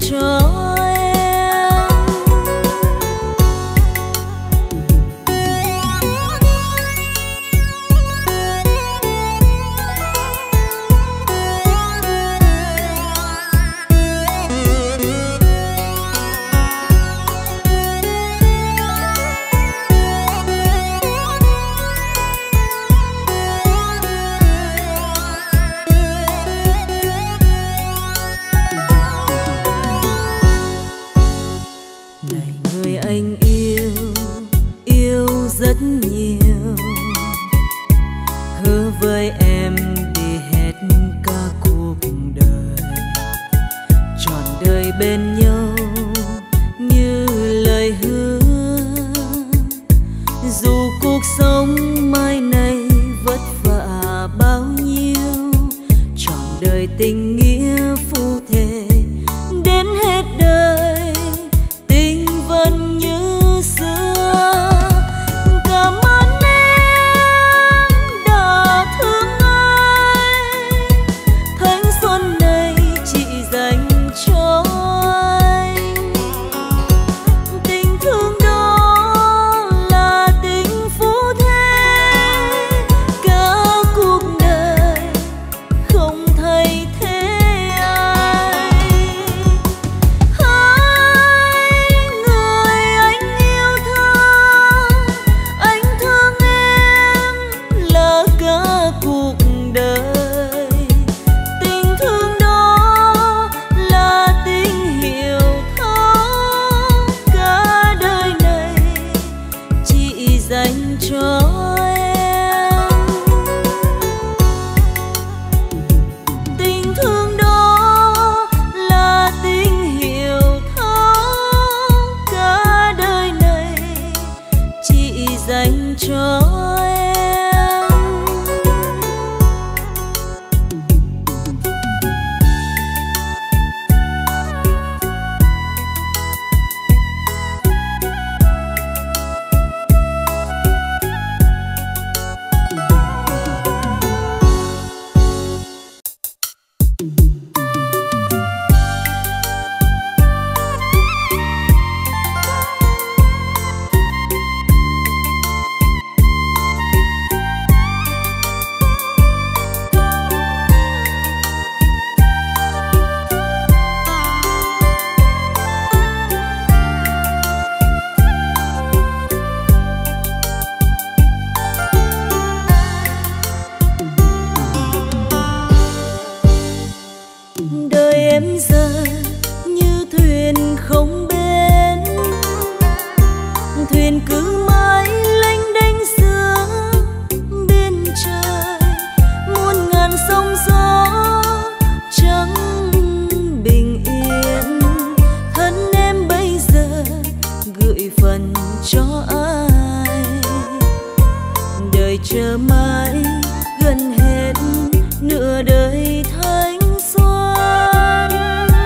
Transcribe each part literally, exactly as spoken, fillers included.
cho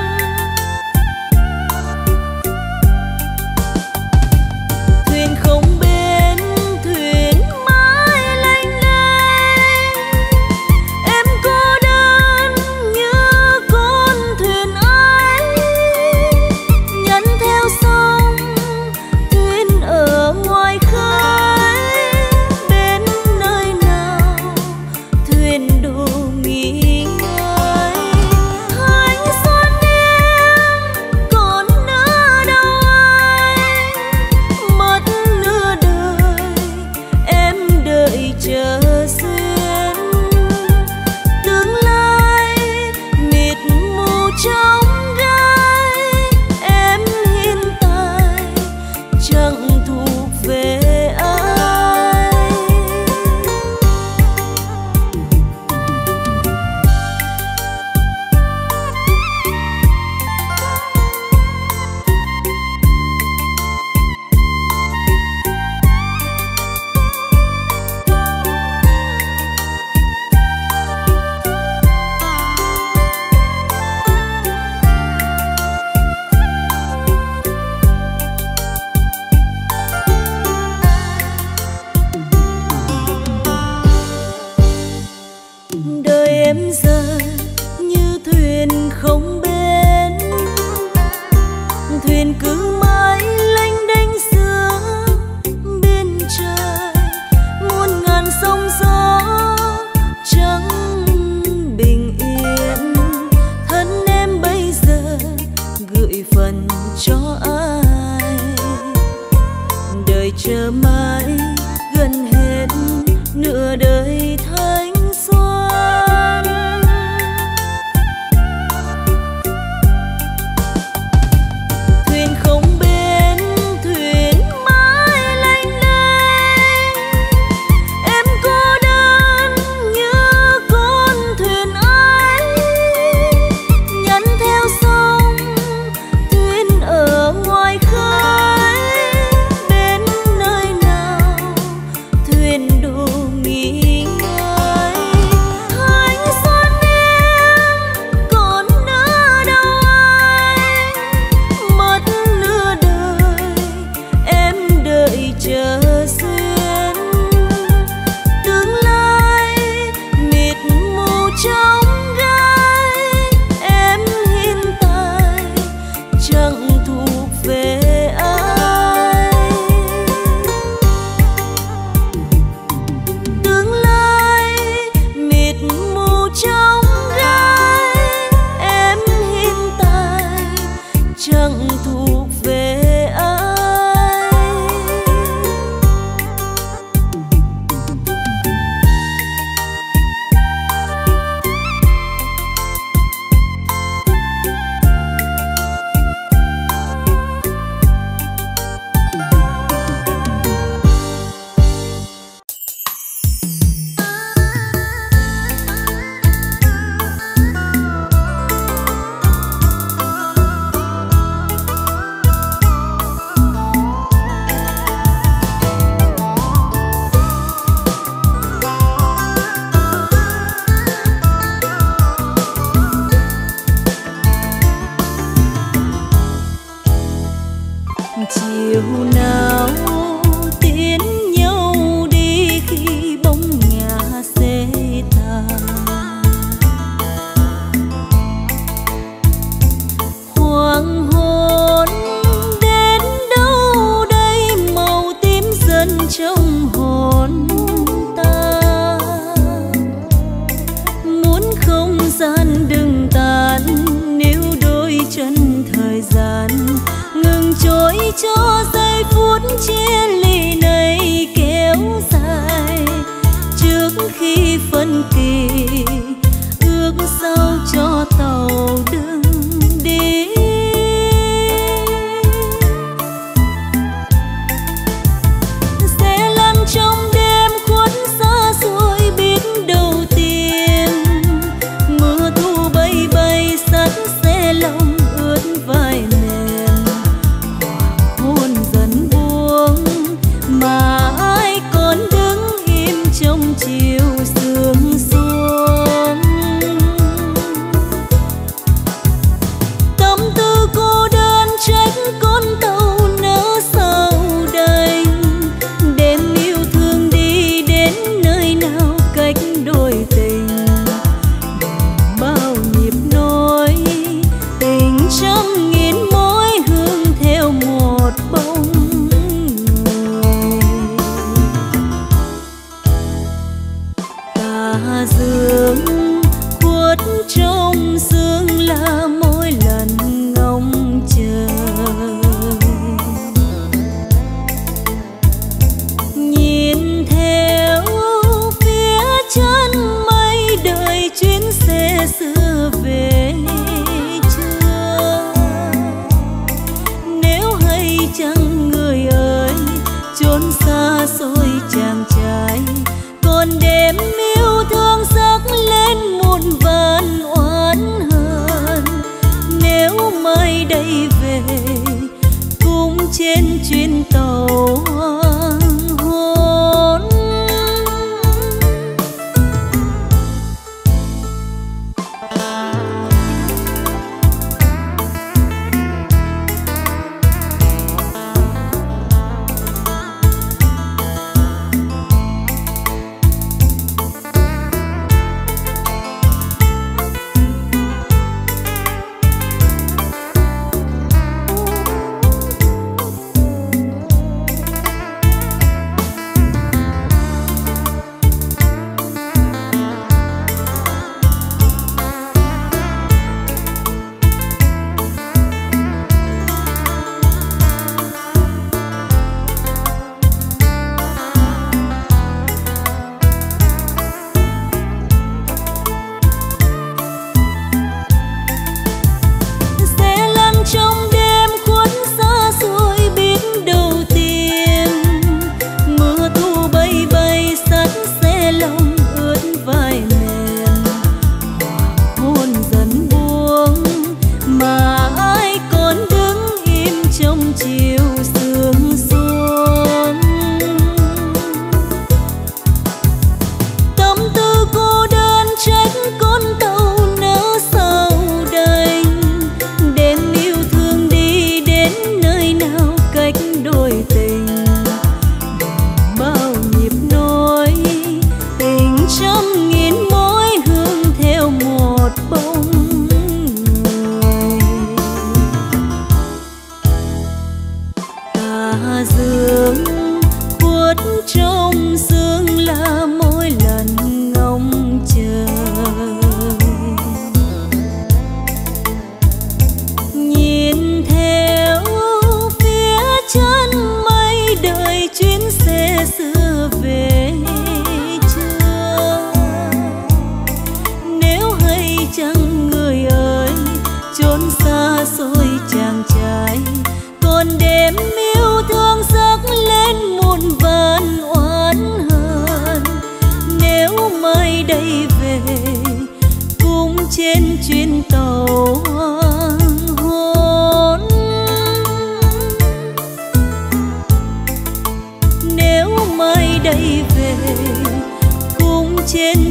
không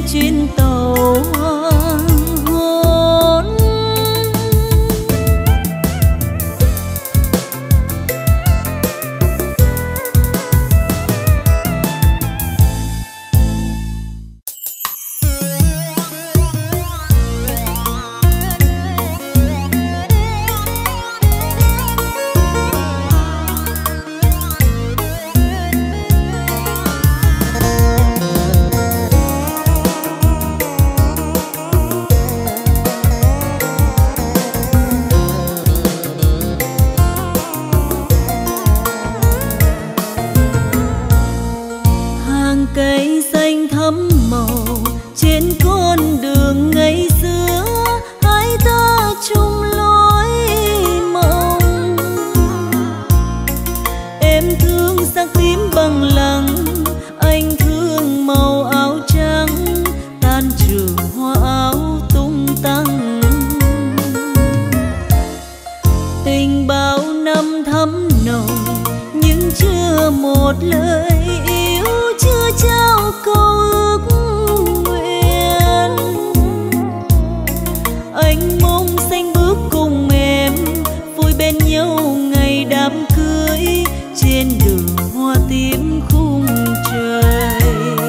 chuyến tàu hoàng hôn. Cây xanh thắm màu trên con đường ngày xưa, hai ta chung lối mộng. Em thương sắc tím bằng lăng, anh thương màu áo trắng, tan trường hoa áo tung tăng. Tình bao năm thắm nồng nhưng chưa một lời yêu, chưa trao câu ước nguyện. Anh mong xanh bước cùng em, vui bên nhau ngày đám cưới, trên đường hoa tím khung trời.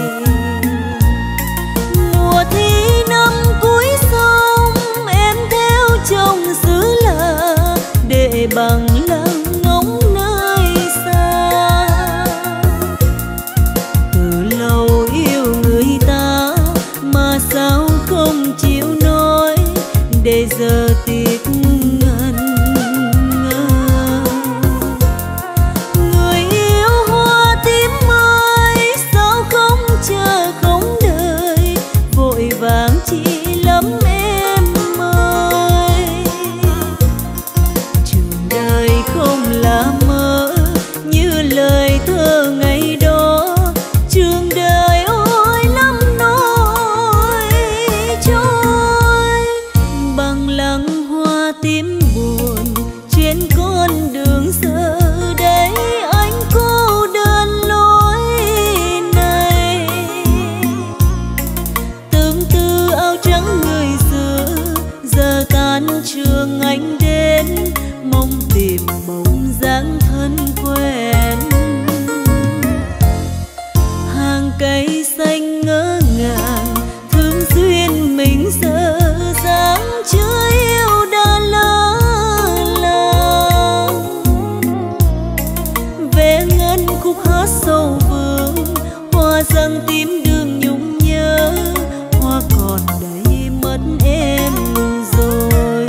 Mùa thi năm cuối sông, em theo chồng xứ lạ để bằng lăng ngóng nơi xa. Từ lâu yêu người ta mà sao không chịu nói, để giờ tiếc ngần ngơ. Người yêu hoa tím ơi, sao không chờ không đợi, vội vàng chỉ lắm em ơi. Trường đời không là mơ như lời thơ ngày đó, trường đời ôi lắm nỗi trôi. Bằng lăng hoa tím buồn trên con đường giờ đây, anh cô đơn lối này. Tương tư áo trắng người xưa, giờ tan trường anh đến, mong tìm bóng dáng thân quen. Hàng cây xanh ngỡ ngàng, thương duyên mình giờ dáng, chưa yêu đã lỡ làng. Về ngân khúc hát sâu vương, hoa răng tím đường nhung nhớ, hoa còn đây mất em rồi.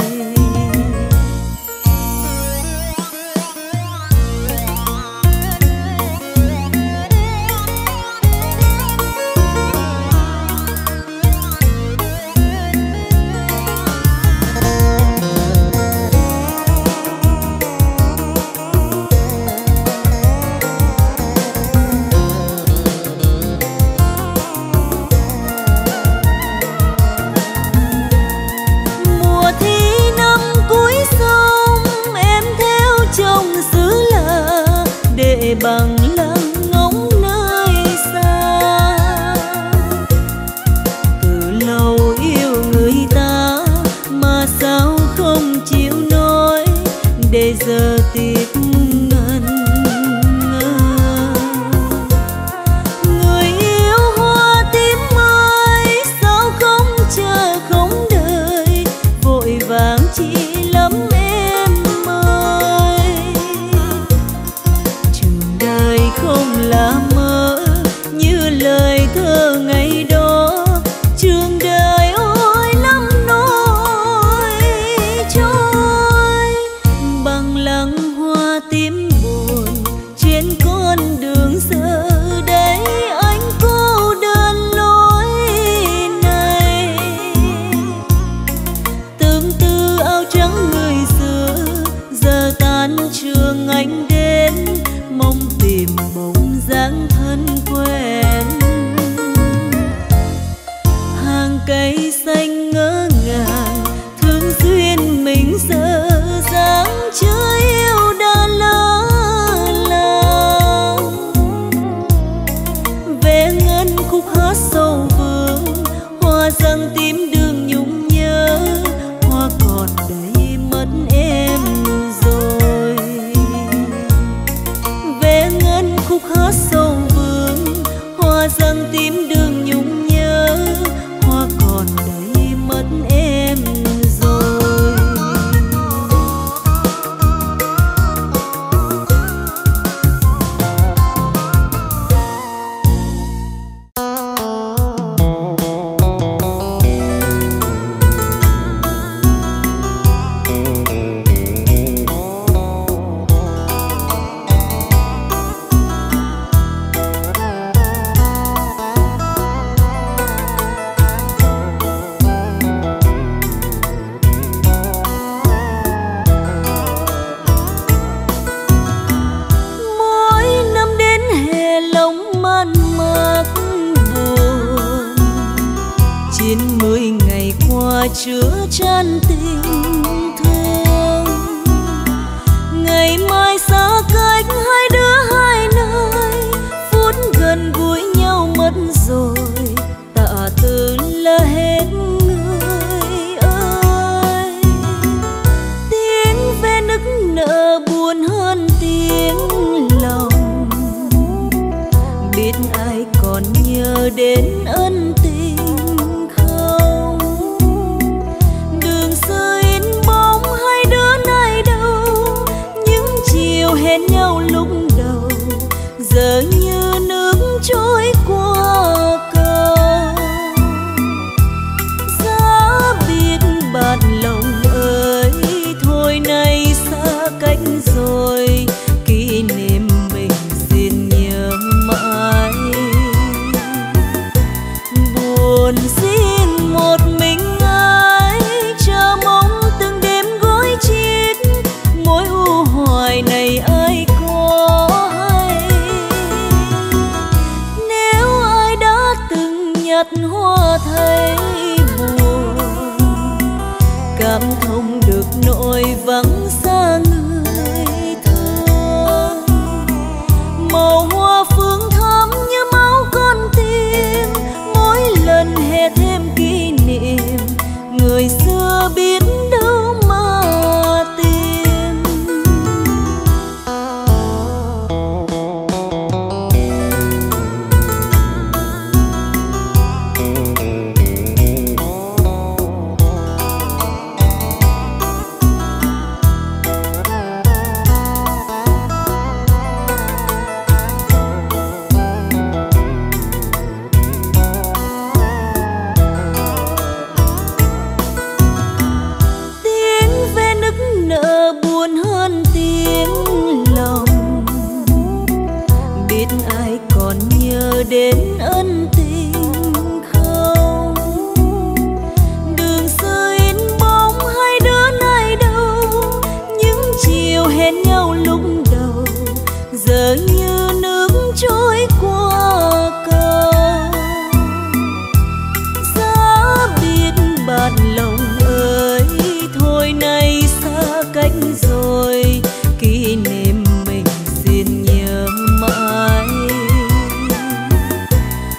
Mùa thi năm cuối sông, em theo chồng xứ lạ để bằng lăng ngóng nơi xa. Từ lâu yêu người ta mà sao không chịu nói, để giờ tiếc ngần ngơ. Người yêu hoa tím ơi, sao không chờ không đợi, vội vàng chỉ lắm em ơi. Trường đời không là mơ như lời thơ ngày đó, trường đời ôi lắm nỗi trôi. Bằng lăng hoa tím buồn trên con đường giờ đây, anh cô đơn lối này. Tương tư áo trắng người xưa, giờ tan trường anh đến, mong tìm bóng dáng thân quen. Hàng cây xanh ngỡ ngàng, thương duyên mình giờ dáng, chưa yêu đã lỡ làng. Về ngân khúc hát sâu vương, chứa chan tình thương. Ngày mai xa cách hai đứa hai nơi, phút gần gũi nhau mất rồi, tạ từ là hết người ơi. Tiếng ve nức nở buồn hơn tiếng lòng, biết ai còn nhớ đến ân tình. Hẹn nhau lúc đầu giờ như nước trôi qua cầu. Giá biết bạn lòng ơi, thôi nay xa cách rồi, kỷ niệm mình xin nhớ mãi. Buồn xin một mình ai, chờ mong từng đêm gối chiếc mối u hoài này ai có hay. Nếu ai đã từng nhặt hoa thấy buồn, cảm thông được nỗi vắng xa người thương. Màu hoa phương thắm như máu con tim, mỗi lần hè thêm kỷ niệm người xưa biết đâu mà tìm. Đến ân tình không, đường xưa in bóng hai đứa nay đâu, những chiều hẹn nhau lúc đầu giờ như nước trôi qua cầu. Giá biết bạn lòng ơi, thôi nay xa cách rồi, kỷ niệm mình xin nhớ mãi.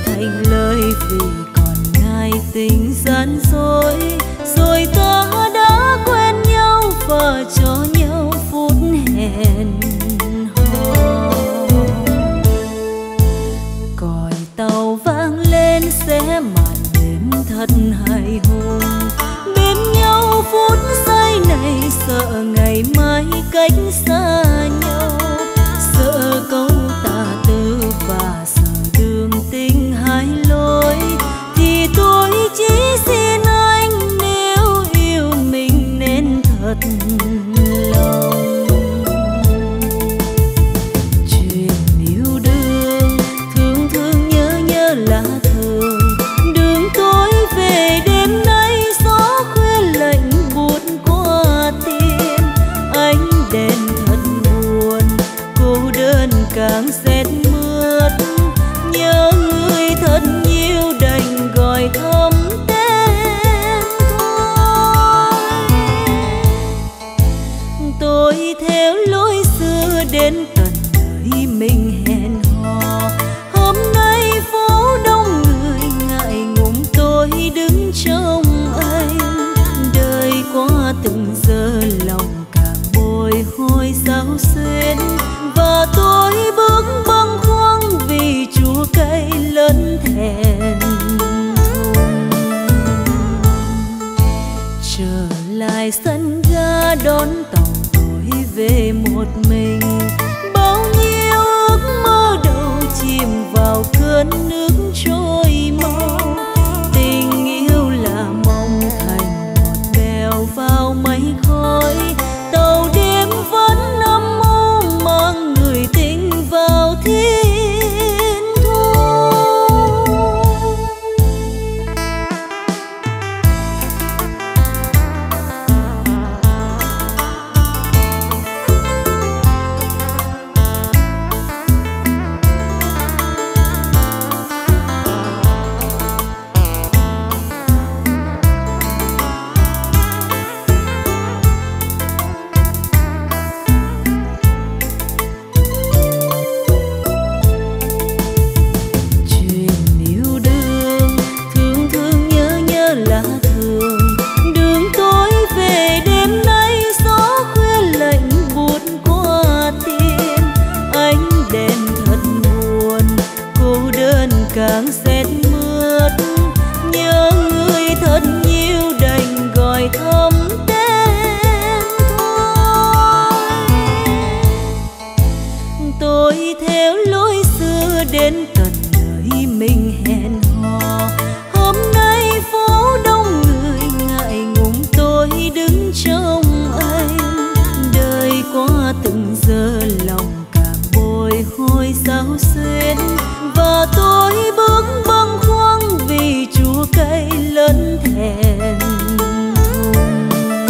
thành lời vì còn ngại tình gian dối, rồi ta đã quen nhau và cho nhau phút hẹn hò. Còi tàu vang lên sẽ màn đêm thật hài hùng, bên nhau phút giây này sợ ngày mai cách xa nhau, sợ câu tà tư và sợ đường tình hai lối. Thì tôi chỉ xin anh nếu yêu mình nên thật lòng. Chuyện yêu đương thương thương nhớ nhớ là thường, đường tối về đêm nay gió khuya lạnh buốt qua tim. Ánh đèn thật buồn, cô đơn càng rét mướt, nhớ người thật nhiều đành gọi thầm tên thôi. Tôi theo lối xưa đến tận nơi mình hẹn hò, hôm nay phố đông người ngại ngùng tôi đứng trông anh. Đời qua từng giờ lòng càng bồi hồi sao xuyên, và tôi bước bâng khuâng vì chua cay lớn thẹn thùng. Trở lại sân ga đón tàu tôi về một mình, bao nhiêu ước mơ đầu chìm vào cơn nước trôi mau. Tình yêu là mong thành một bèo vào mây khói, tàu đêm vẫn âm u mang người tình vào thiên thu. Càng rét mướt, nhớ người thật nhiều đành gọi thầm tên thôi. Tôi theo lối xưa đến tận nơi mình hẹn hò, hôm nay phố đông người ngại ngùng tôi đứng trông anh. Đời qua từng giờ lòng càng bồi hồi sao xuyên, và tôi bước bâng khuâng vì chua cay lớn thẹn thùng.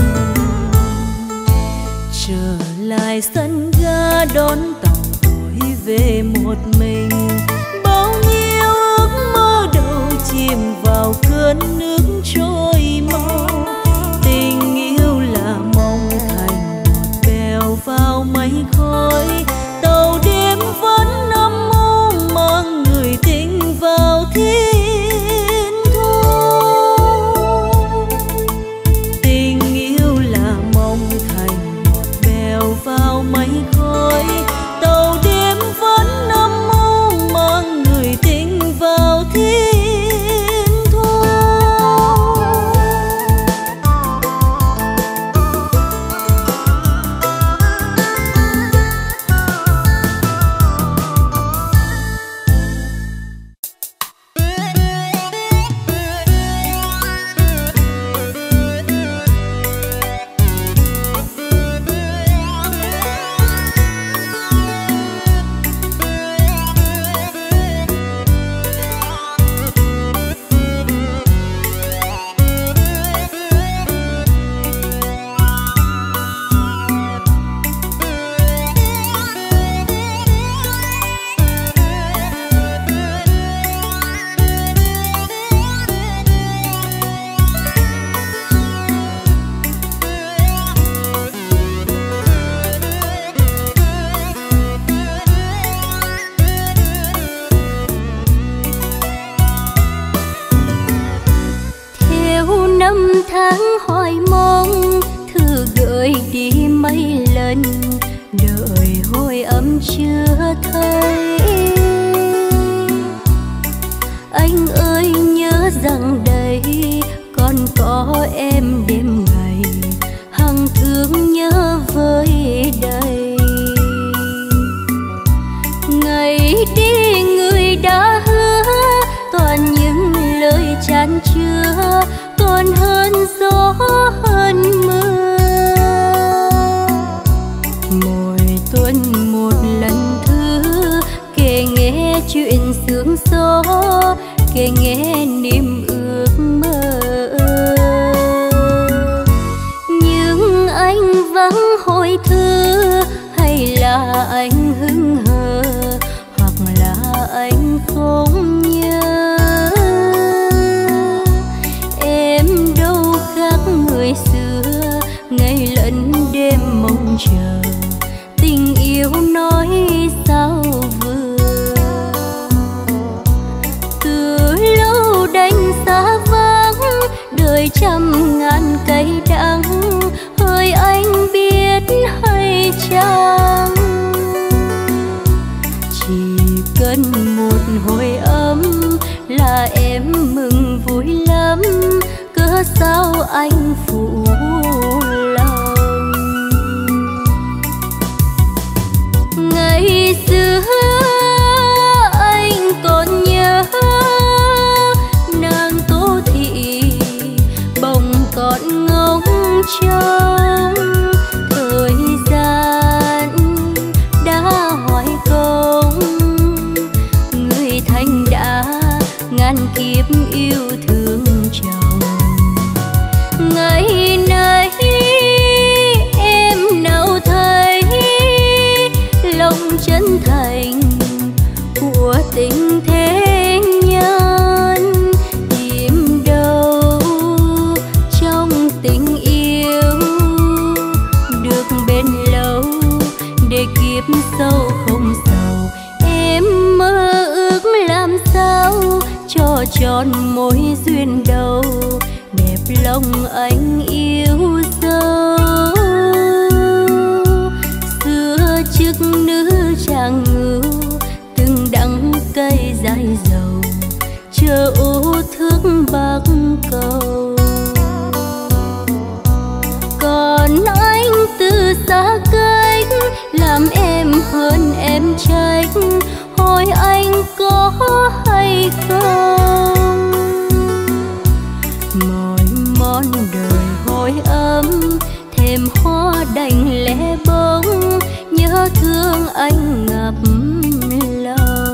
Trở lại sân ga đón tàu tôi về một mình, bao nhiêu ước mơ đầu chìm vào cơn nước trôi mau. Tình yêu là mong thành một bèo vào mây khói, tàu đêm vẫn âm u mang người tình vào thiên thu. Tình yêu là mong thành một bèo vào mây khói, tàu đêm vẫn âm u mang người tình vào thiên thu. tháng hoài mong, thư gửi đi mấy lần, đợi hồi âm chưa thấy. Anh ơi nhớ rằng đây còn có em đêm ngày, hằng thương nhớ với đầy. Ngày đi người đã hứa toàn những lời chan chứa, còn hơn gió hơn mưa. Mỗi tuần một lần thứ kể nghe chuyện sương gió, kể nghe niềm ước mơ. Nhưng anh vắng hồi thư, hay là anh hững hờ, hoặc là anh không nhớ. Em đâu khác người xưa, ngày lẫn đêm mong chờ, tình yêu nói sao vừa. Từ lâu đành xa vắng, đời trăm ngàn cây đắng, hỡi anh biết hay chăng? Chỉ cần một hồi ấm là em mừng vui lắm, cớ sao anh phụ lòng. Ngày xưa anh còn nhớ nàng Tô Thị, bồng con ngóng trông. Thời gian đã hỏi công, người thành đã ngàn kiếp yêu thương chồng. Ngày nay em nào thấy lòng chân thành của tình thế nhân, tìm đâu trong tình yêu được bền lâu, để kiếp sau không sầu. Em mơ ước làm sao cho tròn mối duyên đầu, đẹp lòng anh yêu dấu. Xưa trước nữ chàng ngưu, từng đắng cây dài dầu, chờ ô thước bắc cầu. Còn anh từ xa cách, làm em hơn em trách, hỏi anh có hay không? Mọi món đời hồi ấm, thêm hoa đành lẻ bóng, nhớ thương anh ngập lòng.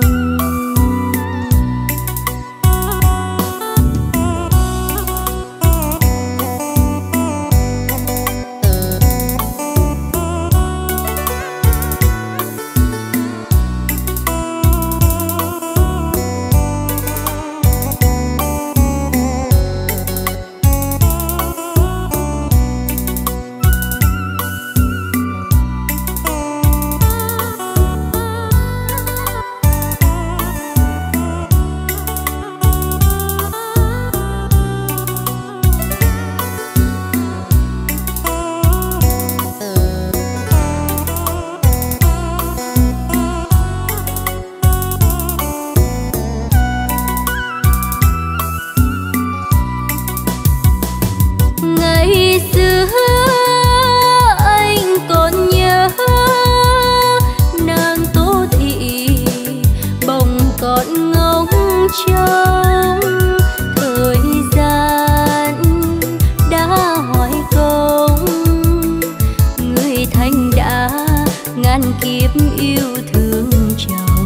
Trong thời gian đã hỏi công, người thành đã ngàn kiếp yêu thương chồng.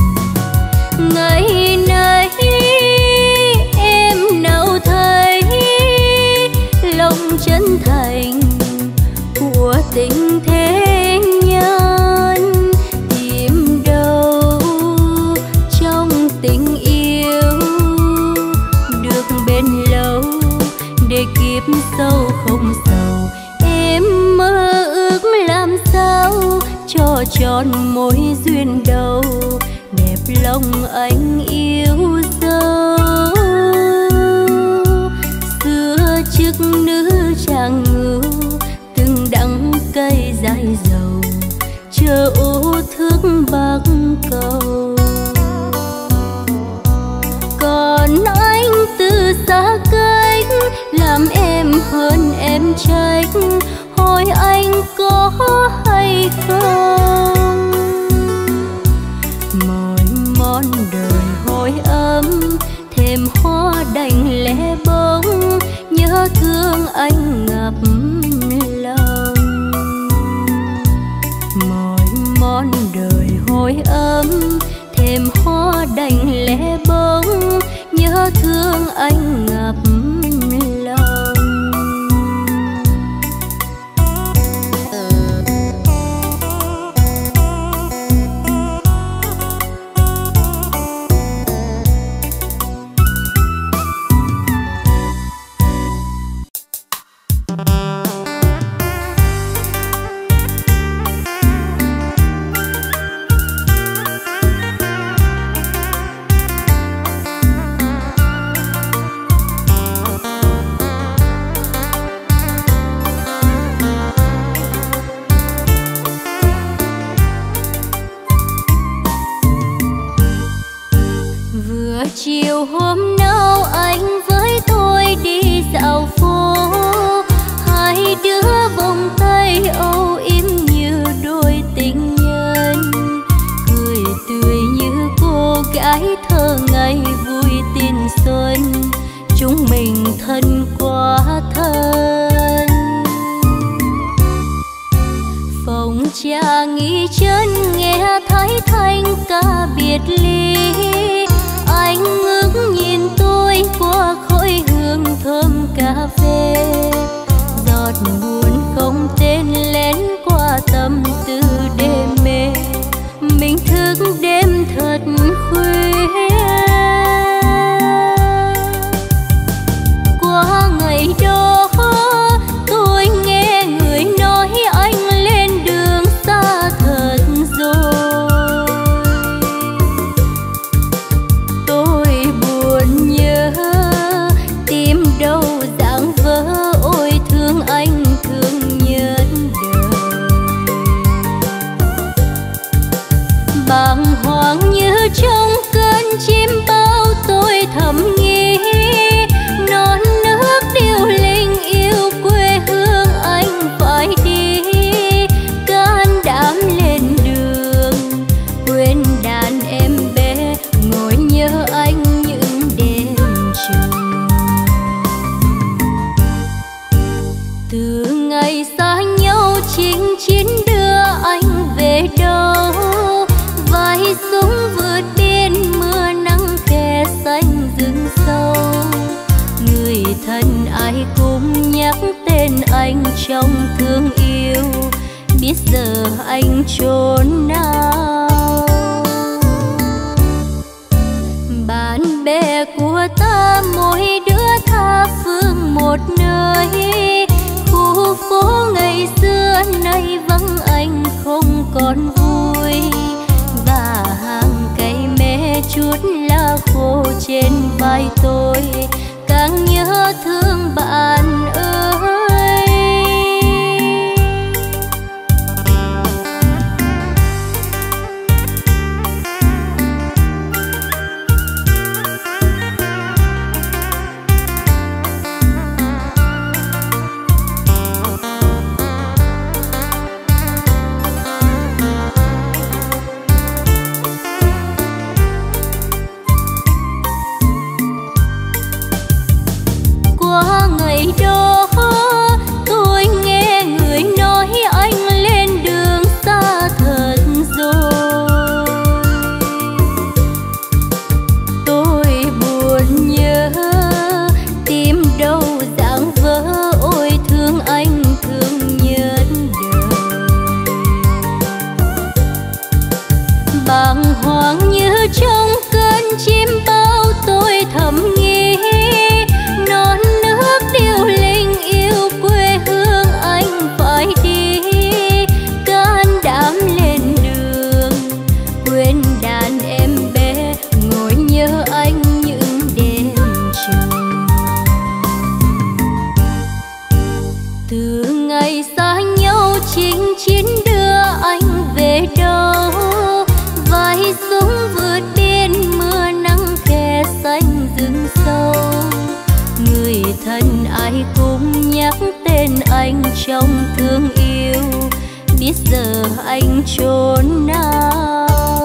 Ngày nay em nào thấy lòng chân thành của tình thế nhân, tìm đâu trong tình yêu được bền lâu, để kiếp sau không sầu. Em mơ ước làm sao cho tròn mối duyên đầu, đẹp lòng anh yêu dấu. Xưa trước nữ xa cách, làm em hơn em trách. Hỏi anh có hay không? Mỗi món đời hồi ấm, thêm hoa đành lẻ bóng, nhớ thương anh ngập lòng. Mỗi món đời hồi ấm, thêm hoa đành lẻ bóng, nhớ thương anh ngập lòng. Chiều hôm nào anh với tôi đi dạo phố, hai đứa vòng tay âu yếm như đôi tình nhân, cười tươi như cô gái thơ ngày vui tin xuân, chúng mình thân quá thân. Phòng trà nghỉ chân nghe thấy thanh ca biệt ly, anh ngước nhìn tôi qua khói hương thơm cà phê, giọt buồn không tên lén qua tâm tư đêm mê, mình thức đêm thật khuya. Qua ngày đó tôi nghe người nói anh lên đường xa thật rồi. Tôi buồn nhớ tim đâu dáng vỡ, ôi thương anh thương nhất đời. Bàng hoàng như trong cơn chim bao tôi thầm nghĩ, non nước điêu linh yêu quê hương anh phải đi, can đảm lên đường quên đàn em bé, ngồi nhớ anh những đêm trường. Từ ngày xa nhau chinh chiến đưa anh về đâu, vai súng vượt biên mưa nắng khe xanh rừng sâu, người thân ai cũng nhắc tên anh trong thương yêu, biết giờ anh chốn nào. Bạn bè của ta mỗi đứa tha phương một nơi, khu phố ngày xưa nay vắng anh không còn vui, và hàng cây mé chút lá khô trên vai tôi, càng nhớ thương bạn ơi. Qua ngày trong thương yêu, biết giờ anh chốn nào.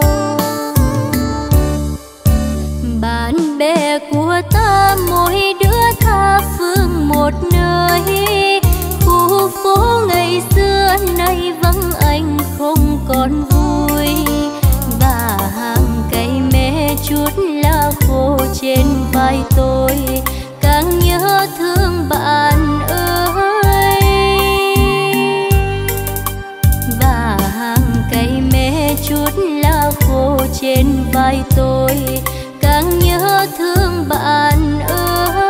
Bạn bè của ta mỗi đứa tha phương một nơi, khu phố ngày xưa nay vắng anh không còn vui. Và hàng cây mé chút lá khô trên vai tôi, càng nhớ thương bạn ơi. Và hàng cây mé chút lá khô trên vai tôi, càng nhớ thương bạn ơi.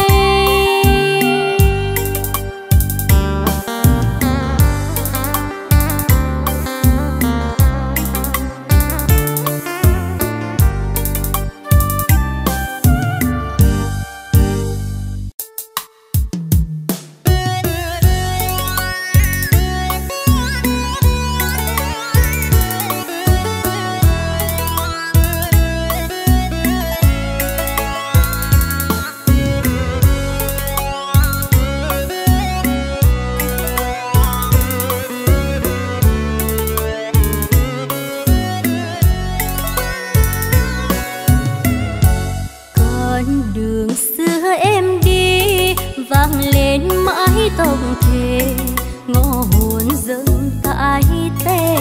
Tổng thể ngõ hồn dâng tại tê,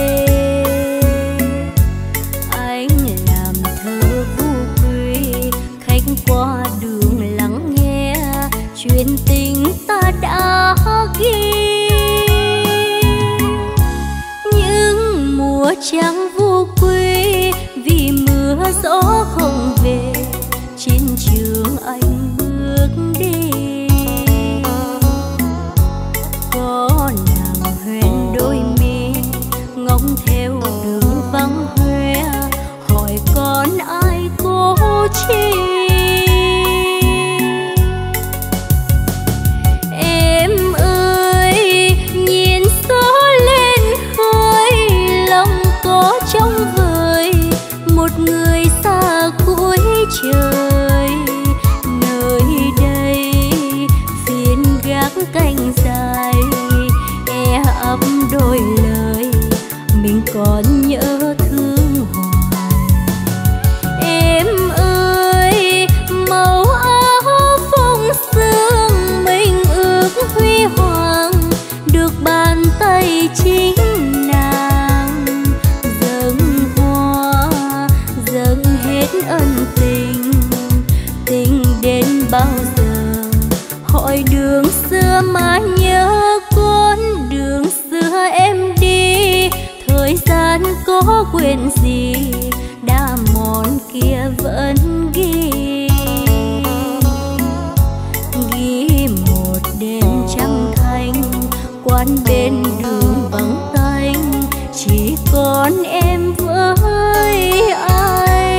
anh làm thơ vu quy, khách qua đường lắng nghe chuyện tình ta đã ghi. Nhưng mùa trắng vu quy vì mưa gió không về, trên trường anh bước đi. Có nàng huyền đôi mi ngóng theo đường vắng hoe, hỏi con ai cố chi. Em ơi nhìn gió lên khơi, lòng có trong vời một người xa cuối trời. Nơi đây phiên gác canh dài, e ấp đôi lời mình còn nhớ thương hoài. Em ơi màu áo phong sương mình ước huy hoàng, được bàn tay chính nàng dâng hoa dâng hết ân tình. Tình đến bao giờ hỏi đường xưa mà nhớ con đường xưa em đi. Thời gian có quên gì đã mòn kia vẫn ghi. Ghi một đêm trăng thanh quán bên đường vắng tanh, chỉ còn em với anh.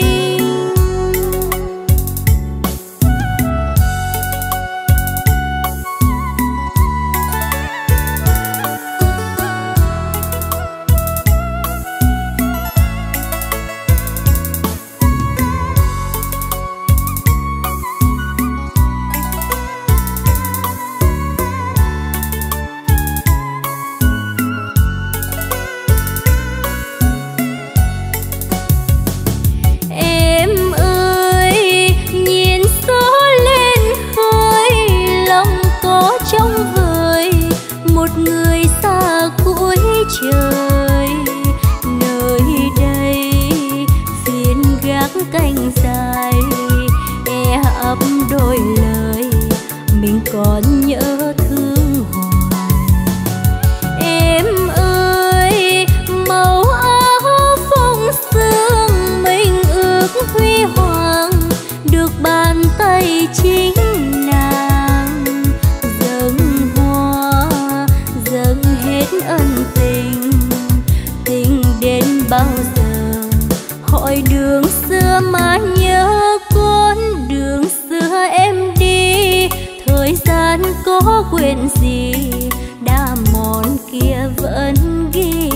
Trời nơi đây phiên gác canh dài, e ấp đôi lời mình còn nhớ thương hoài. Em ơi màu áo phong sương mình ước huy hoàng, được bàn tay chính nàng dâng hoa dâng hết ân tình. Tình đến bao giờ hỏi đường xưa mà nhớ con đường xưa em đi. Thời gian có quên gì đã mòn kia vẫn ghi.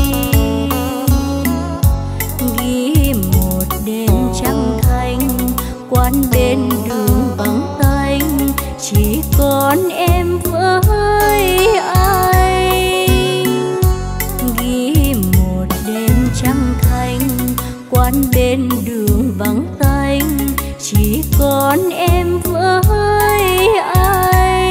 Ghi một đêm trăng thanh quán bên đường vắng tanh, chỉ còn em với anh. Ghi một đêm trăng thanh, quán bên đường vắng tanh, chỉ còn em với anh.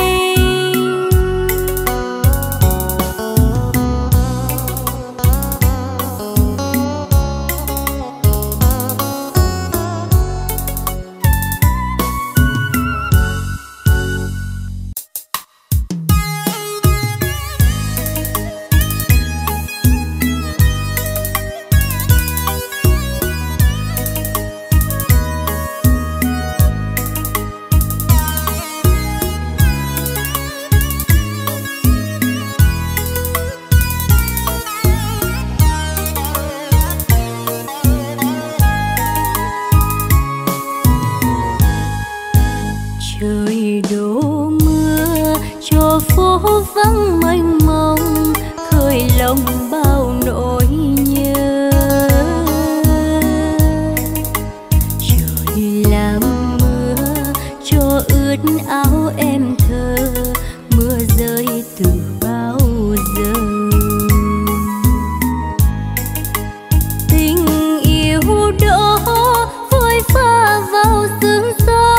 Trời đổ mưa cho phố vắng mênh mông, khơi lòng bao nỗi nhớ. Trời làm mưa cho ướt áo em thơ, mưa rơi từ bao giờ. Tình yêu đó vội pha vào sương gió,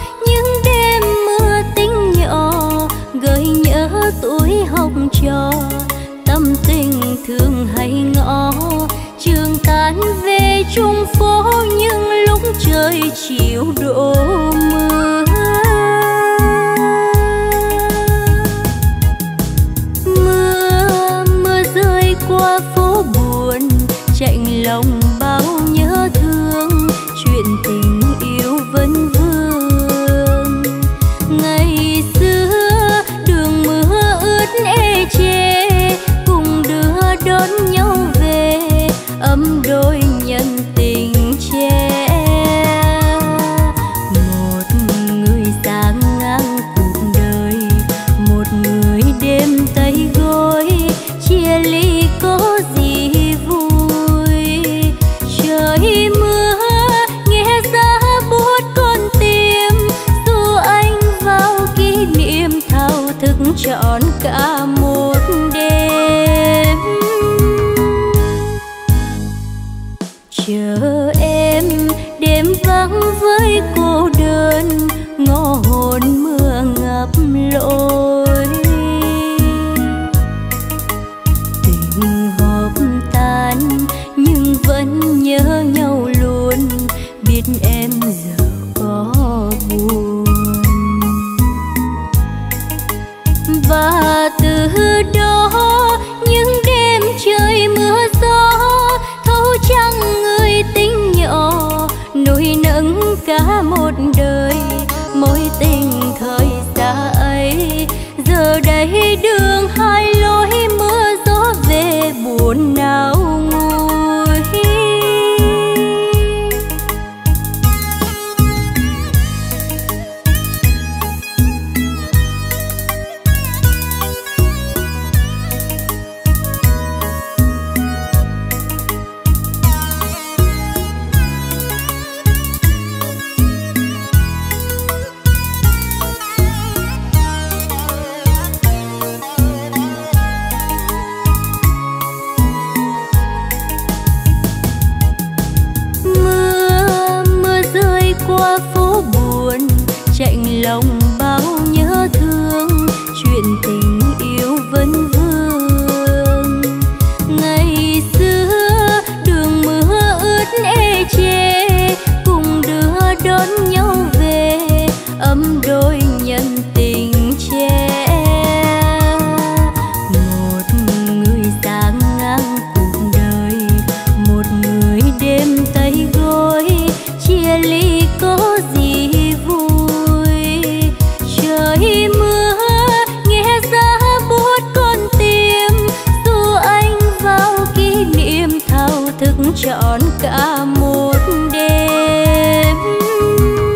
gợi nhớ tuổi học trò, tâm tình thường hay ngõ trường tan về chung phố những lúc trời chiều đổ mưa. Mưa mưa rơi qua phố buồn, chạnh lòng bao nhớ thương, chuyện tình yêu vẫn vương. Ngày xưa ê chê cùng đưa đón nhau về, ấm đôi nhân tình che. Một người sang ngang cuộc đời, một người đêm tay gối, chia ly có gì vui. Trời mưa nghe giá buốt con tim, dù anh vào kỷ niệm thao thức trọn cả một đêm. Chờ em đêm vắng với cô đơn, ngõ hồn mưa ngập lối. Tình họp tan nhưng vẫn nhớ nhau luôn, biết em giờ có buồn. Và từ đó những đêm trời mưa gió, thấu trăng người tính nhỏ, nuôi nấng cả một đời. Mối tình thời xa ấy giờ đây đường hai lối, mưa gió về buồn nào nguôi. Chạnh lòng bao nhớ thương, chuyện tình yêu vẫn vương. Ngày xưa đường mưa ướt ê chê, cùng đưa đón nhau về, ấm đôi nhân tình che. Một người sang ngang cuộc đời, một người đêm tay gối, chia ly có gì vui. Trời mưa nghe giá buốt con tim, dù anh vào kỷ niệm thao thức trọn cả một đêm.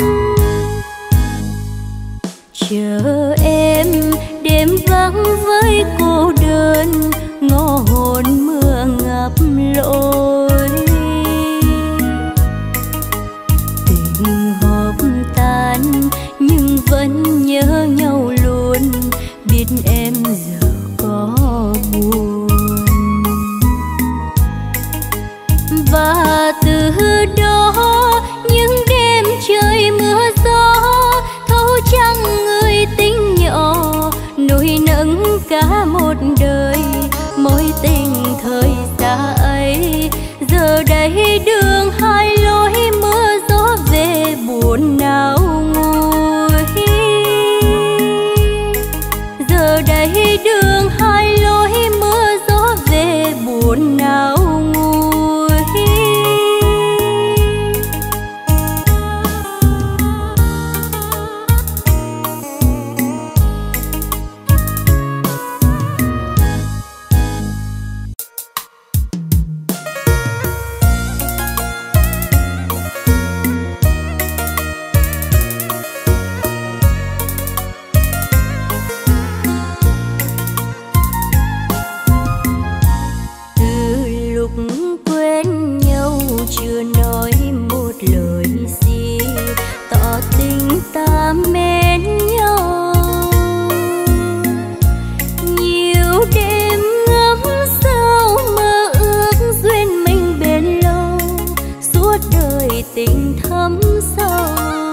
tình thấm sâu.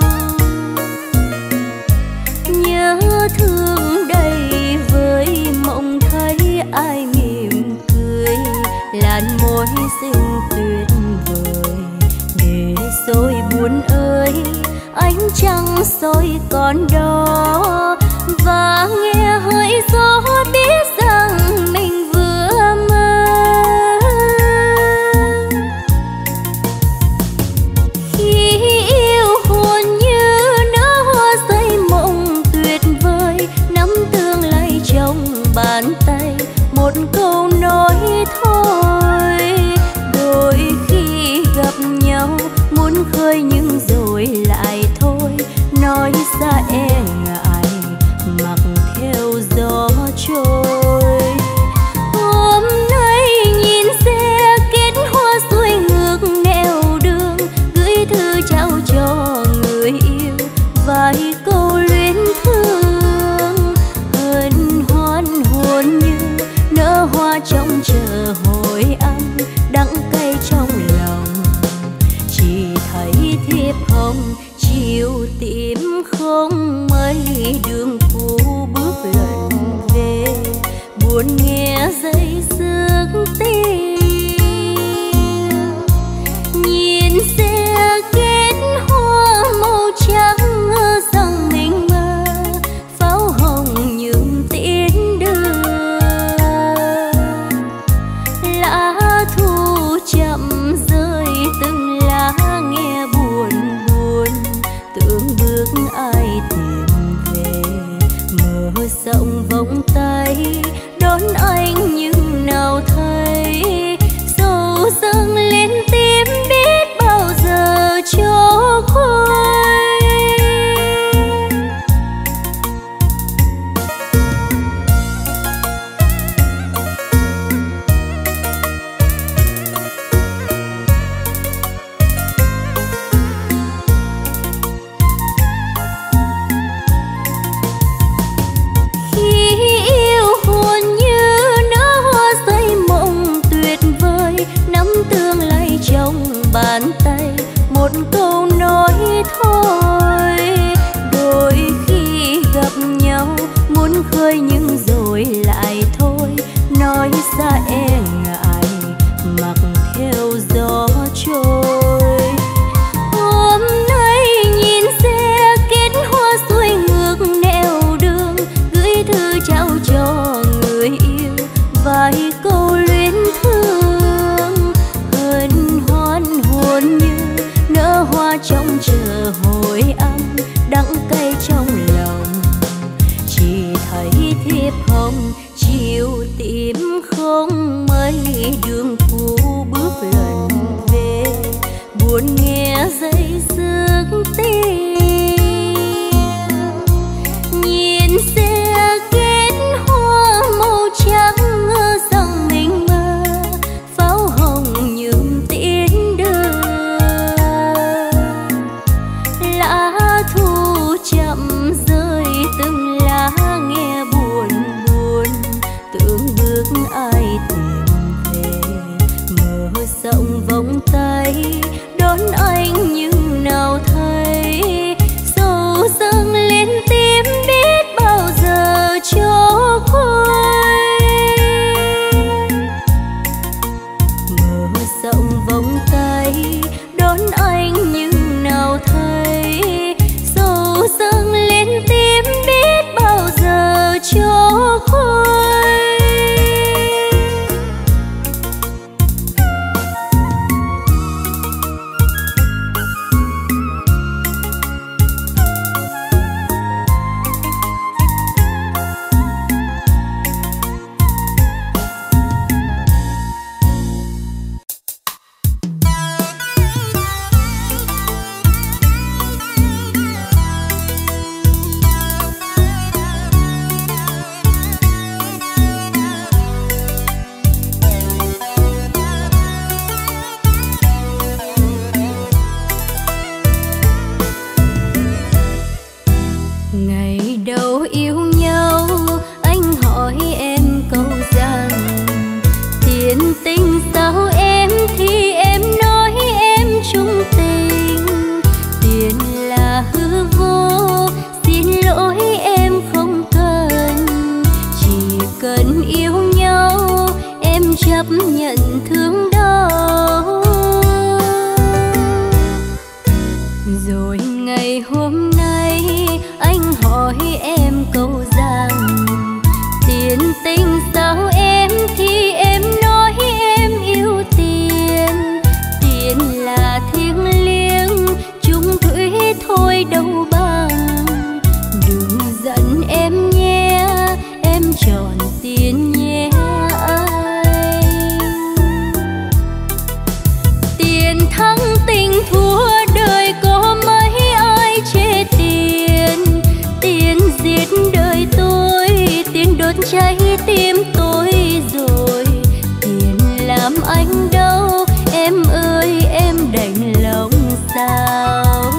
Nhớ thương đầy vơi mộng thấy ai mỉm cười, làn môi xinh tuyệt vời để rồi buồn ơi ánh trăng soi còn đó. Và nghe hơi gió biết rằng mình vừa mơ. Khi yêu hồn như nở hoa say mộng tuyệt vời, nắm tương lai trong bàn tay, một câu nói thôi. Đôi khi gặp nhau muốn khơi nhưng rồi lại thôi, nói xa e ngại mặc theo gió trôi. Hôm nay nhìn xe kết hoa xuôi ngược nẻo đường, gửi thư trao cho người yêu vài câu luyến thương. Hân hoan hồn như nở hoa trong chờ hồi âm, đắng cay trong lòng chỉ thấy thiệp hồng chiều tím không mấy đường cũ bước lần về, buồn nghe dây rước tiếng. Nhìn xe kết hoa màu trắng rằng mình mơ, pháo hồng nhuộm tiễn đưa. Lá thu chậm rơi từng lá nghe buồn buồn, tưởng bước ai tìm về, mở rộng vòng tay đón anh nhưng nào thấy sầu dâng lên tim biết bao giờ cho khôi. Bàn tay một câu nói thôi. Đôi khi gặp nhau muốn khơi nhưng rồi lại thôi, nói xa e ngại mặc theo gió trôi. Hôm nay nhìn xe kết hoa xuôi ngược nẻo đường, gửi thư trao cho người yêu vài câu luyến thương. Hân hoan hồn như nở hoa trong chờ hồi âm, đắng cay trong lòng chỉ thấy thiệp hồng chiều tím không mấy đường cũ bước lần về, buồn nghe dây rước tiếng. Nhìn xe kết hoa màu trắng rằng mình mơ, pháo hồng nhuộm tiễn đưa. Lá Rồi ngày hôm nay anh hỏi em câu rằng tiền tình sao em, thì em nói em yêu tiền. Tiền là thiêng liêng chung thủy thôi đâu bằng. Đừng giận em nhé, em chọn tiền nhé anh. Tiền thắng tình thua đời có mấy ai chê tiền. Tiền giết đời tôi, tiền đốt cháy tim tôi rồi. Tiền làm anh đau, em ơi em đành lòng sao.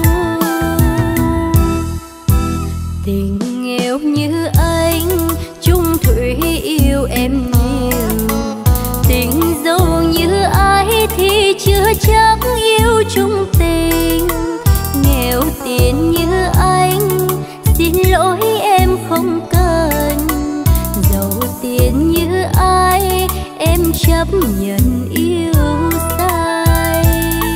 Tình nghèo như anh chung thủy yêu em nhiều. Tình giàu như ai thì chưa chắc yêu chung tình. Nghèo tiền như anh xin lỗi em không cần. Giàu tiền như ai em chấp nhận yêu sai.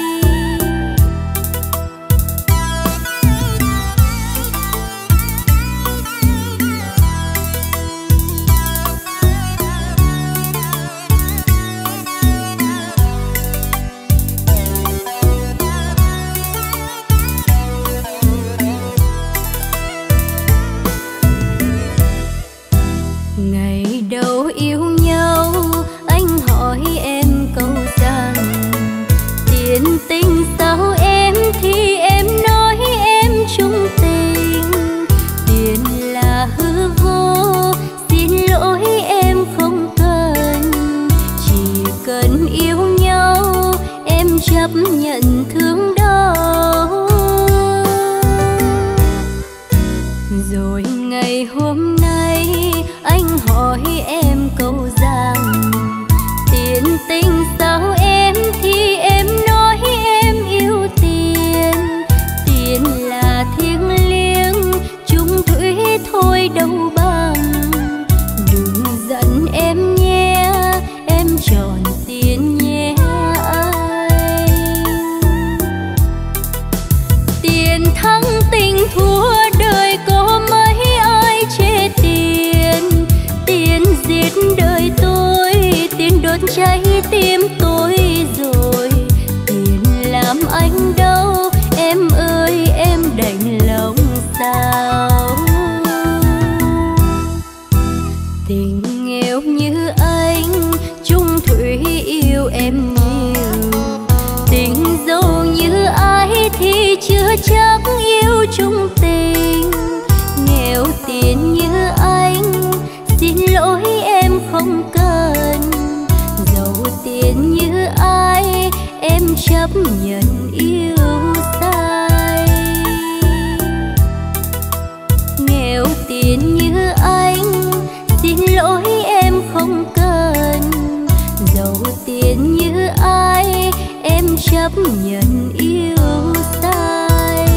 Ngày đầu yêu nhau anh hỏi em câu rằng tiền tình sao em, thì em nói em chung tình. Tiền là hư vô, xin lỗi em không cần. Chỉ cần yêu nhau em chấp nhận thương đau. Rồi ngày hôm nay anh hỏi em câu rằng tiền tình sao em, thì em nói em yêu tiền. Tiền là thiêng liêng chung thủy thôi đâu bằng. Đừng giận em nhé, em chọn tiền nhé anh. Tiền thắng tình thua đời có mấy ai chê tiền. Tiền giết đời tôi, tiền đốt cháy tim tôi rồi. Tiền làm anh đau, em ơi em đành lòng sao. Tình nghèo như anh chung thủy yêu em nhiều. Tình giàu như ai thì chưa chắc yêu chung tình. Nghèo tiền như anh xin lỗi em không cần. Giàu tiền như ai em chấp nhận yêu sai. Nghèo tiền như anh xin lỗi em không cần. Giàu tiền như ai em chấp nhận yêu sai.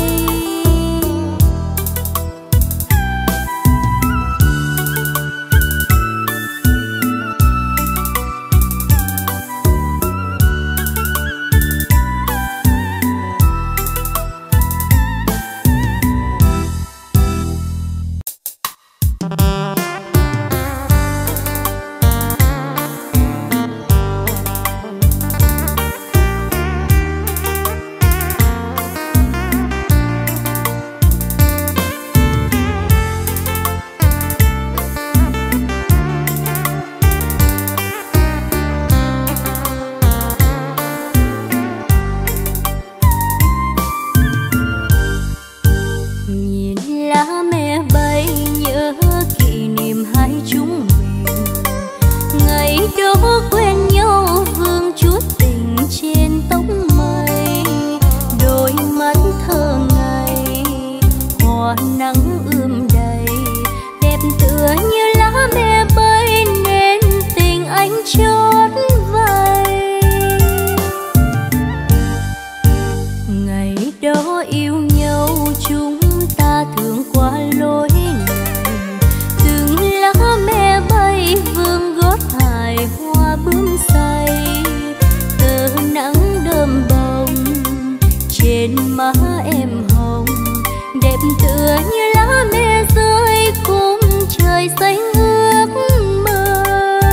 má em tựa như lá me rơi cùng trời xanh ước mơ.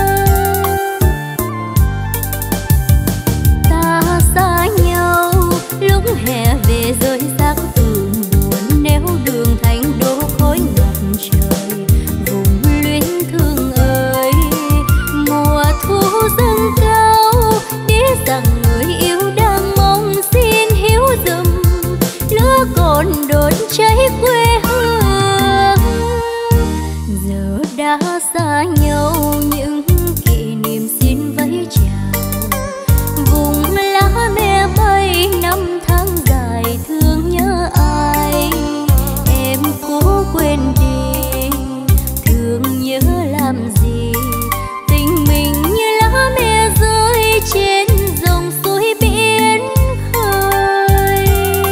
Ta xa nhau lúc hè về rơi xác tường buồn, nếu đường thành đô khói ngập trời vùng luyến thương ơi. Mùa thu dâng cao biết rằng người yêu đang mong xin hiếu dùm, lửa còn đốt cháy quê hương. Giờ đã xa nhau những kỷ niệm xin vẫy chào, vùng lá me bay năm tháng dài thương nhớ ai. Em cố quên đi thương nhớ làm gì, tình mình như lá me rơi trên dòng suối biển khơi.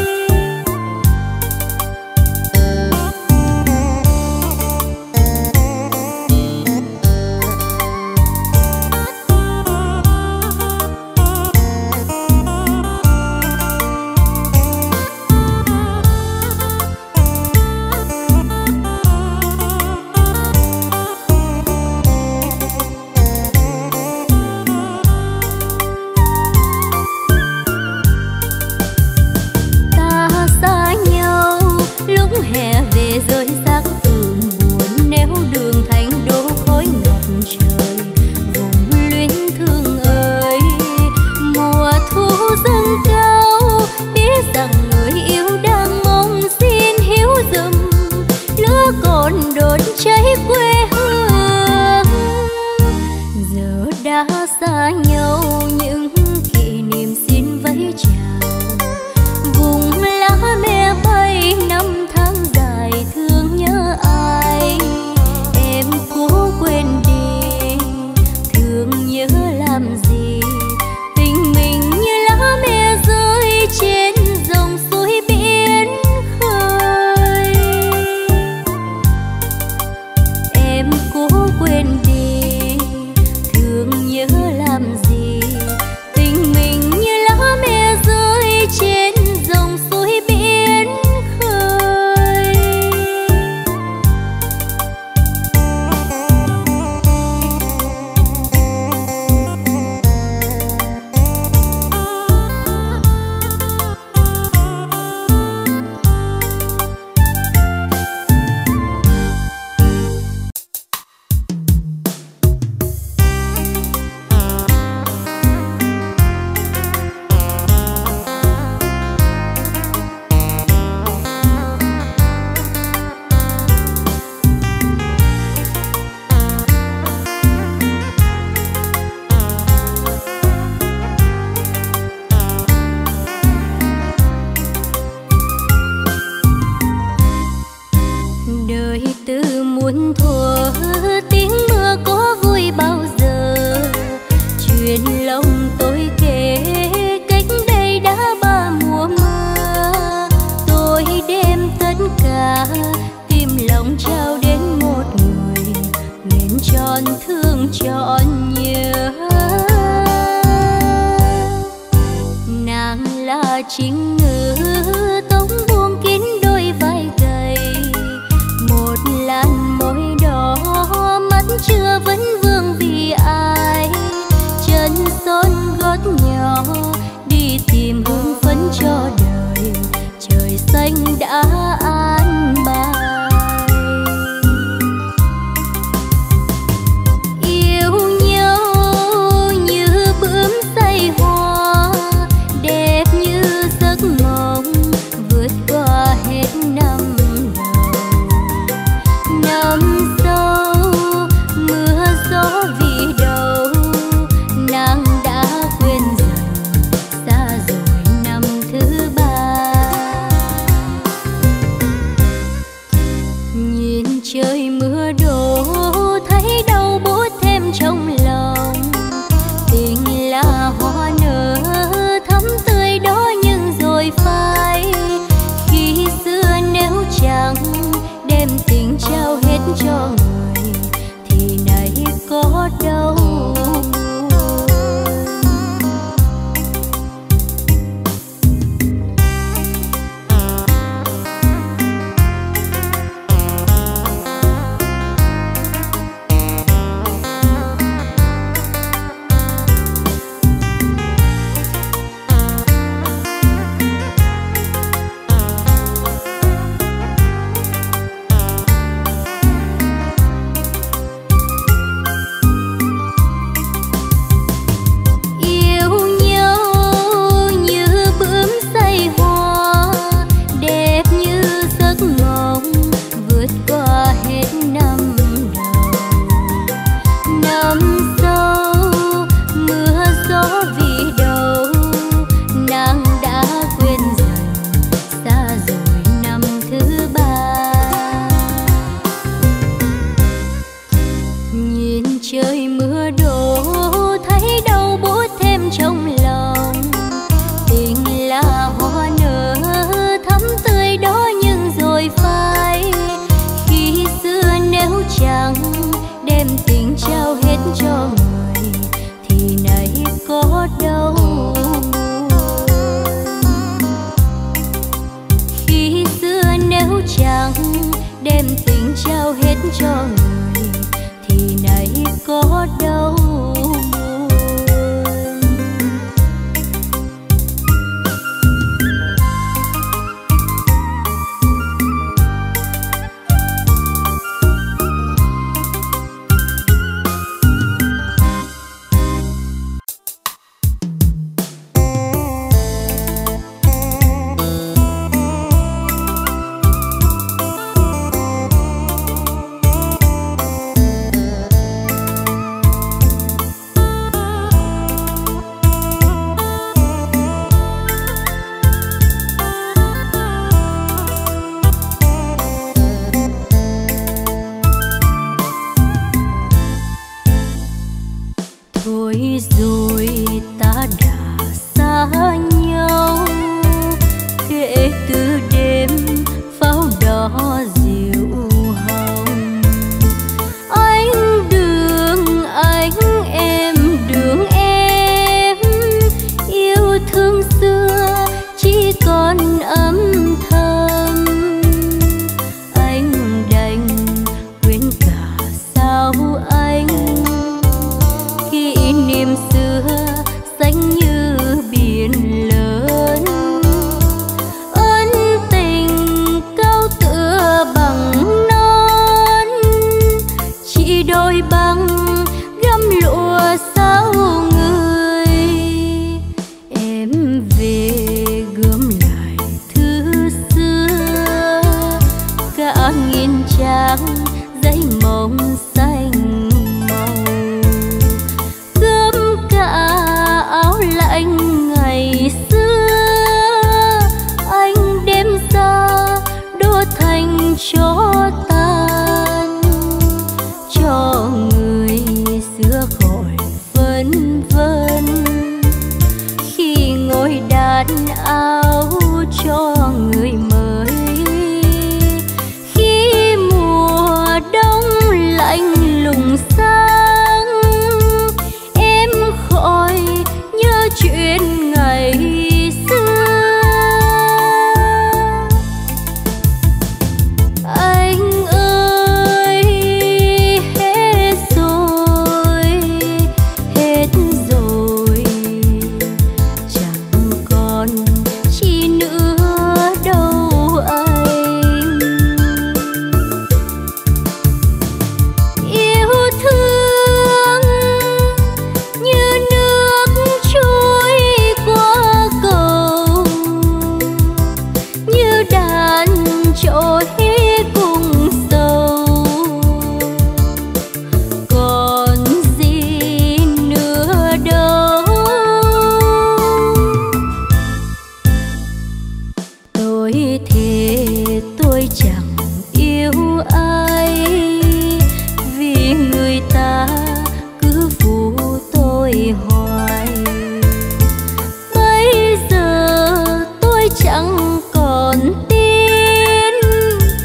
Hè về rơi xác tường buồn, nếu đường thành đô khói ngập trời vùng luyến thương ơi. Mùa thu dâng cao biết rằng người yêu đang mong xin hiếu dùm, lửa còn đốt cháy quê hương. Giờ đã xa nhau những kỷ niệm xin vẫy chào, vùng lá me bay năm tháng dài thương nhớ ai. Em cố quên đi thương nhớ làm gì, tình mình như lá me rơi trên dòng suối biển khơi. Em cố quên đi thương nhớ làm gì, tình mình như lá me rơi trên dòng suối biển khơi. Đời từ muôn thuở tiếng mưa có vui bao giờ, chuyện lòng tôi kể cách đây đã ba mùa mưa. Tôi đem tất cả tim lòng trao đến một người, nguyện tròn thương trọn nhớ. Nàng là chính ngữ tống buông kín đôi vai gầy, một làn môi đỏ mắt chưa vẫn vương vì ai. Chân son gót nhỏ đi tìm hương phấn cho đời, trời xanh đã an bài. Yêu nhau như bướm say hoa, đẹp như giấc mộng vượt qua hết năm đầu. Năm sau mưa gió vì đâu, nàng đã quên dần xa rồi năm thứ ba. Nhìn trời mưa đổ thấy đau buốt thêm trong lòng, tình là hoa nở thắm tươi đó nhưng rồi phai. Khi xưa nếu trắng đem tình trao hết cho người thì nay có đâu buồn. Thôi rồi ta đã xa nhau, kể từ đêm pháo đỏ dịu hồng. Anh đường anh em đường em, yêu thương xưa chỉ còn âm thầm. Anh đành quên cả sao anh, kỷ niệm xưa xanh như biển lớn. Ân tình cao tựa bằng non, chỉ đôi băng gấm lụa sao người. Em về gom lại thứ xưa, cả nghìn trang giấy mộng xanh màu. Gấm cả áo lạnh ngày xưa, anh đem ra đô thành cho tàn, cho người xưa khỏi vân vân. Khi ngồi đàn áo cho người mới, khi mùa đông lạnh lùng sang, em khỏi nhớ chuyện ngày xưa. Anh ơi hết rồi, hết rồi, chẳng còn chi nữa đâu anh. Yêu thương như nước trôi qua cầu, như đàn trôi cùng sầu. Còn gì nữa đâu, tôi thề tôi chẳng yêu ai, vì người ta cứ phụ tôi hoài. Bây giờ tôi chẳng còn tin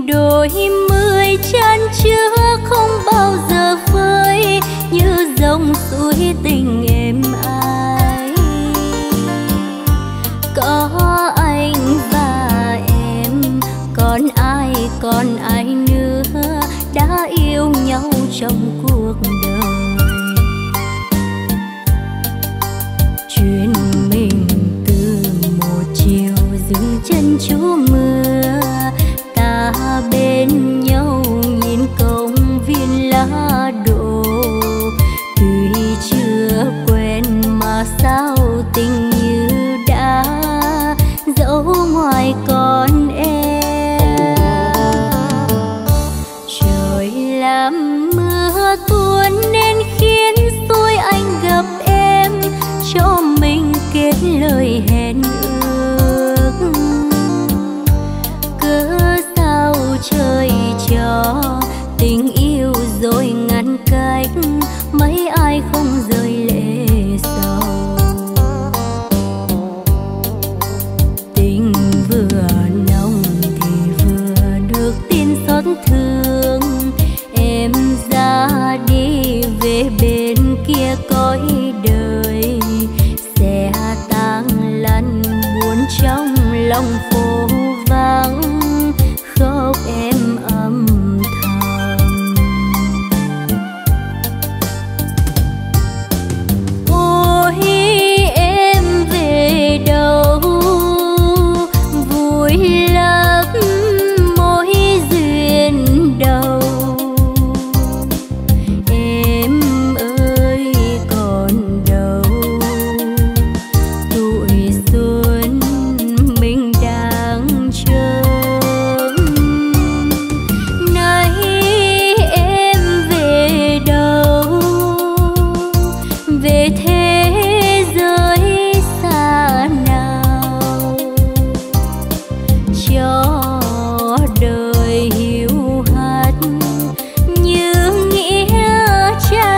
đôi mươi chan chứa không bao giờ vơi như dòng suối tình êm ái. Có anh và em, còn ai còn ai nữa đã yêu nhau trong cuộc đời. Chuyện mình từ một chiều dừng chân trú mưa, ta bên nhau nhìn công viên lá đổ. Tuy chưa quen mà sao tình như đã dẫu ngoài con em. Trời làm mưa tuôn nên khiến xuôi anh gặp em, cho mình kết lời hẹn ước. Cớ sao trời cho tình yêu rồi ngăn cách, mấy ai không rơi lệ sầu. Tình vừa nồng thì vừa được tin xót thương, em ra đi về bên kia cõi đời. Xe tang lăn buồn trong lòng phố vắng, khóc em âm thầm. Ôi em về đâu vui lắm mối duyên đầu. Em ơi còn đâu tuổi xuân mình đang chờ. Nay em về đâu, về thế giới xa nào, cho đời hiu hắt như nghĩa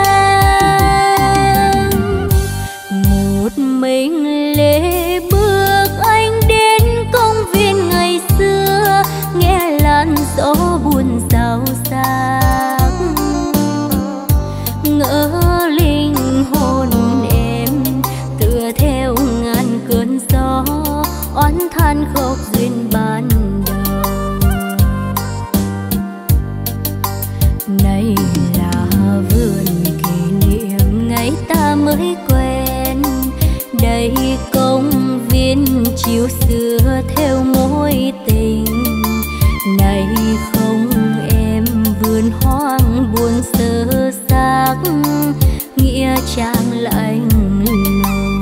trang. Một mình lê bước anh đến công viên ngày xưa, nghe làn gió buồn xao xạc. Ngỡ linh hồn em tựa theo ngàn cơn gió, oán than khóc duyên ban đầu. Này là vườn kỷ niệm ngày ta mới quen, đây công viên chiều xưa theo mối tình. Này không em vườn hoang buồn sơ xác, nghĩa trang lạnh lùng.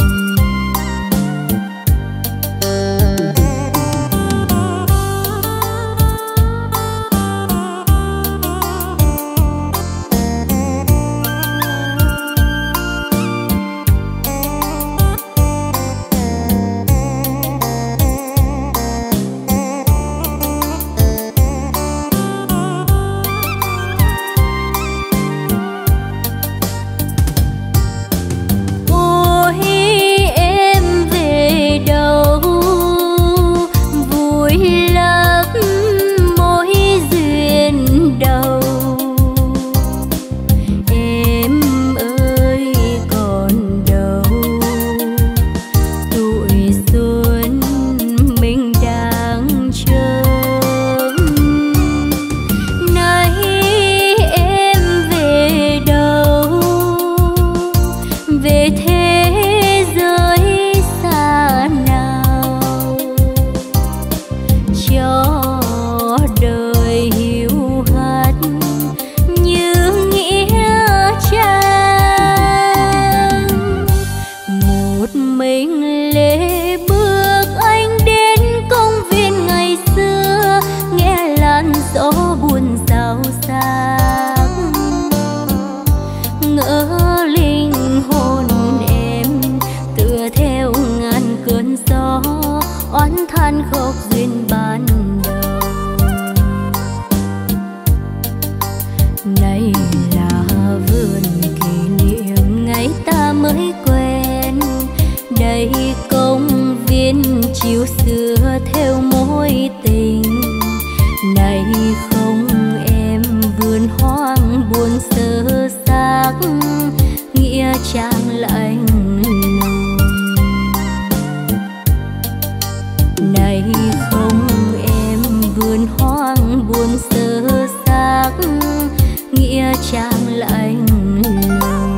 không em vườn hoang buồn sơ xác, nghĩa trang lạnh lùng. Này không em vườn hoang buồn sơ xác, nghĩa trang lạnh lùng.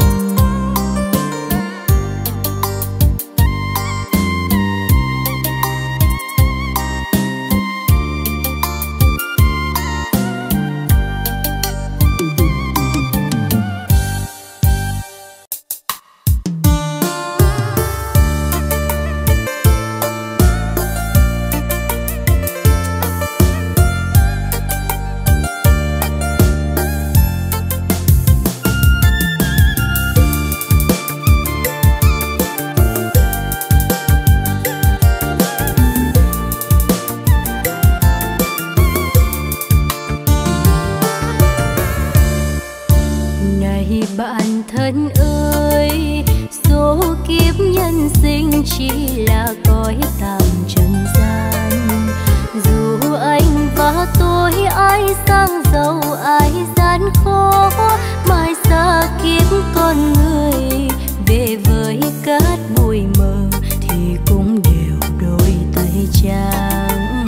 Bạn thân ơi, số kiếp nhân sinh chỉ là cõi tạm trần gian. Dù anh và tôi ai sang giàu ai gian khó, mai xa kiếp con người về với cát bụi mờ thì cũng đều đôi tay trắng.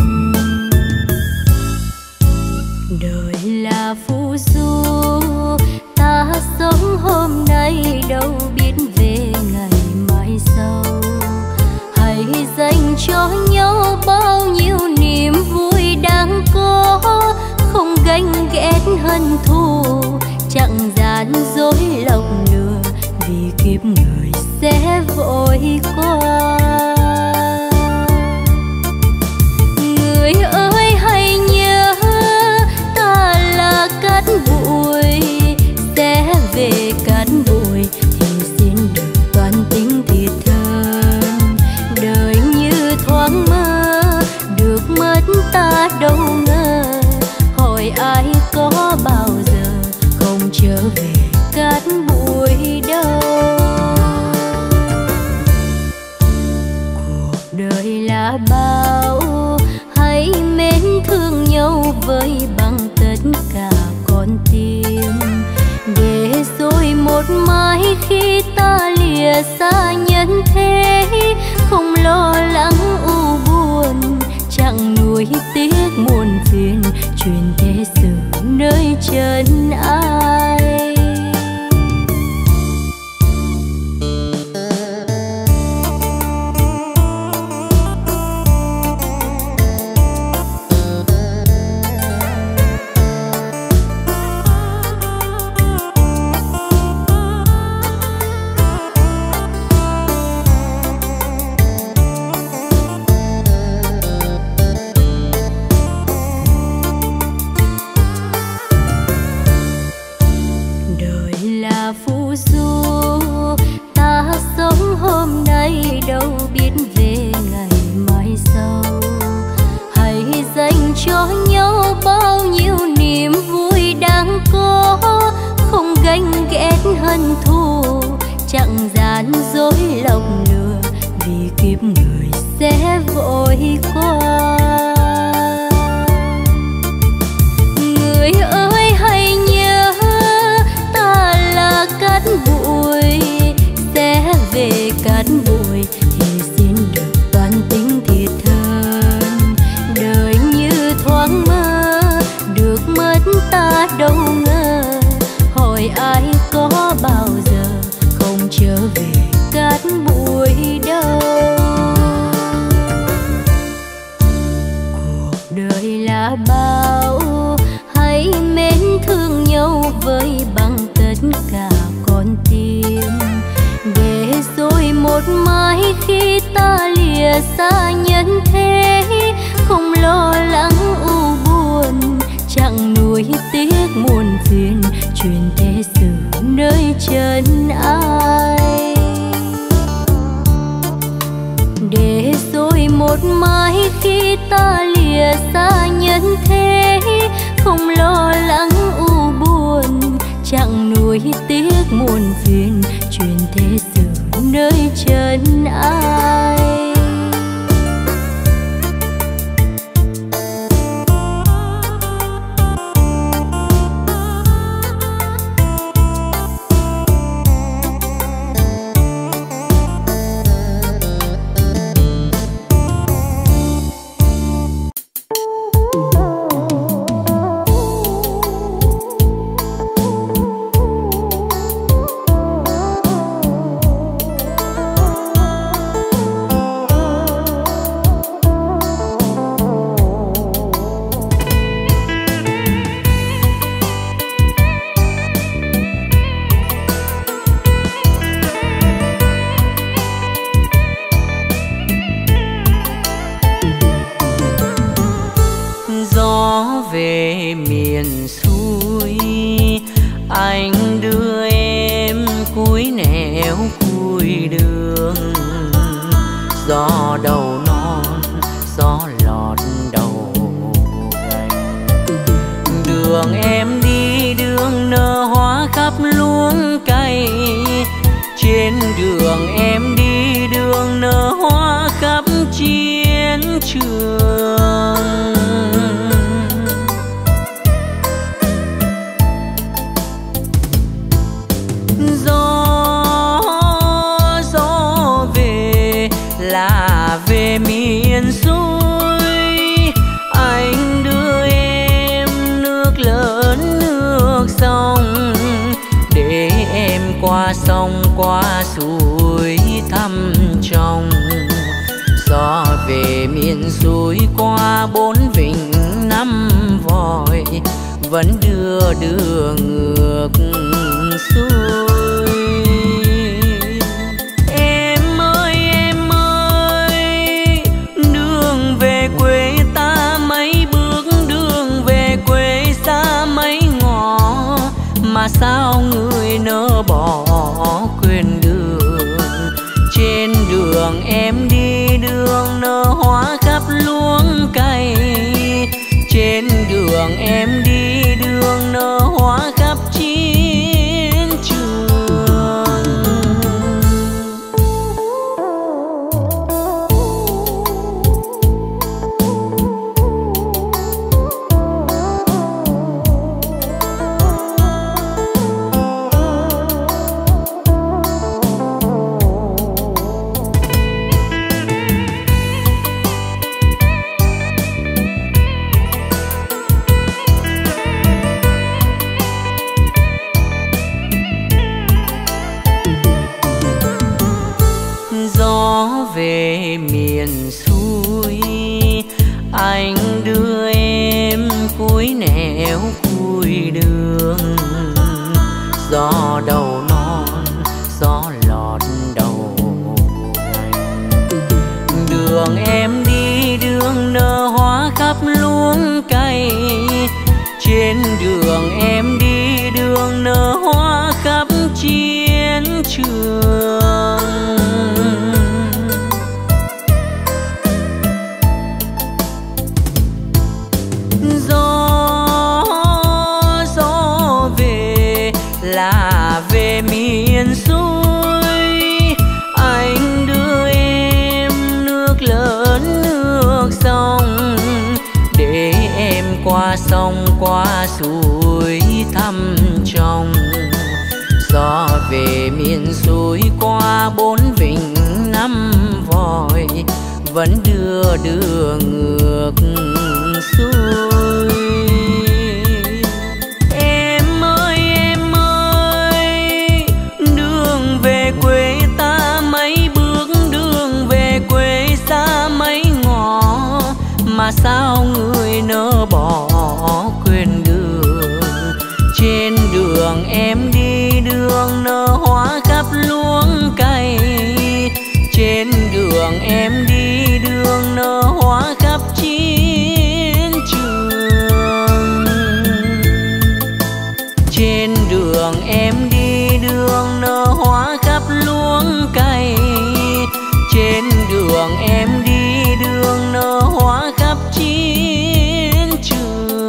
Đời là phù du, ta sống hôm nay đâu biết về ngày mai sau. Hãy dành cho nhau bao nhiêu niềm vui đang có, không ganh ghét hận thù, chẳng gian dối lòng lừa, vì kiếp người sẽ vội qua. Người ơi hãy nhớ ta là cát bụi, sẽ về cát bụi thì xin đừng toan tính thiệt hơn. Đời như thoáng mơ, được mất ta đâu ngờ, hỏi ai có bao giờ không trở về cát bụi đâu. Cuộc đời là bao, hãy mến thương nhau với bằng tất cả con tim, để rồi một mai khi ta lìa xa nhân thế, không lo lắng u buồn, chẳng nuối tiếc muôn phiền, truyền thế sự nơi chân ai. Cho nhau bao nhiêu niềm vui đang có, không ganh ghét hận thù, chẳng gian dối lòng lừa, vì kiếp người sẽ vội qua. Người ơi hãy nhớ ta là cát bụi, sẽ về cát bụi thì xin đừng toan tính thiệt hơn. Đời thoáng mơ, được mất ta đâu ngờ, hỏi ai có bao giờ không trở về cát bụi đâu. Cuộc đời là bao, hãy mến thương nhau với bằng tất cả con tim, để rồi một mai khi ta lìa xa nhân thế, không lo lắng u buồn, chẳng nuối tiếc muôn phiền, truyền thế sự nơi chân ai. Để rồi một mai khi ta lìa xa nhân thế, không lo lắng u buồn, chẳng nuối tiếc muôn phiền, truyền thế sự nơi chân ai. đường em đi đường nở hoa khắp luống cây, trên đường em đi đường nở hoa khắp chiến trường. Gió gió về là về miền xuôi, anh đưa em nước lớn nước sông, để em qua sông qua suối thăm chồng. Gió về miền xuôi qua bốn vịnh năm vòi, vẫn đưa đưa ngược xuôi. Em ơi em ơi, đường về quê ta mấy bước, đường về quê xa mấy ngõ, mà sao người nỡ bỏ quên đường. Trên đường em đi đường nở hoa khắp luống cây, trên đường em đi đường nở hoa khắp chiến trường. Về miền xuôi anh đưa em cuối nẻo cuối đường. Gió đầu non gió lọt đầu gành, đường em đi đường nở hoa khắp luống cây, trên đường em đi đường nở hoa khắp chiến trường. Là về miền xuôi, anh đưa em nước lớn nước sông, để em qua sông qua suối thăm chồng. Gió về miền xuôi qua bốn vịnh năm vòi, vẫn đưa đưa ngược xuôi. Mà sao người nỡ bỏ quên đường. Trên đường em đi đường nở hoa khắp luống cây, trên đường em đi đường nở hoa khắp chiến trường. Trên đường em đi đường nở hoa khắp luống cây, trên đường em đi đường nở hoa khắp chiến trường.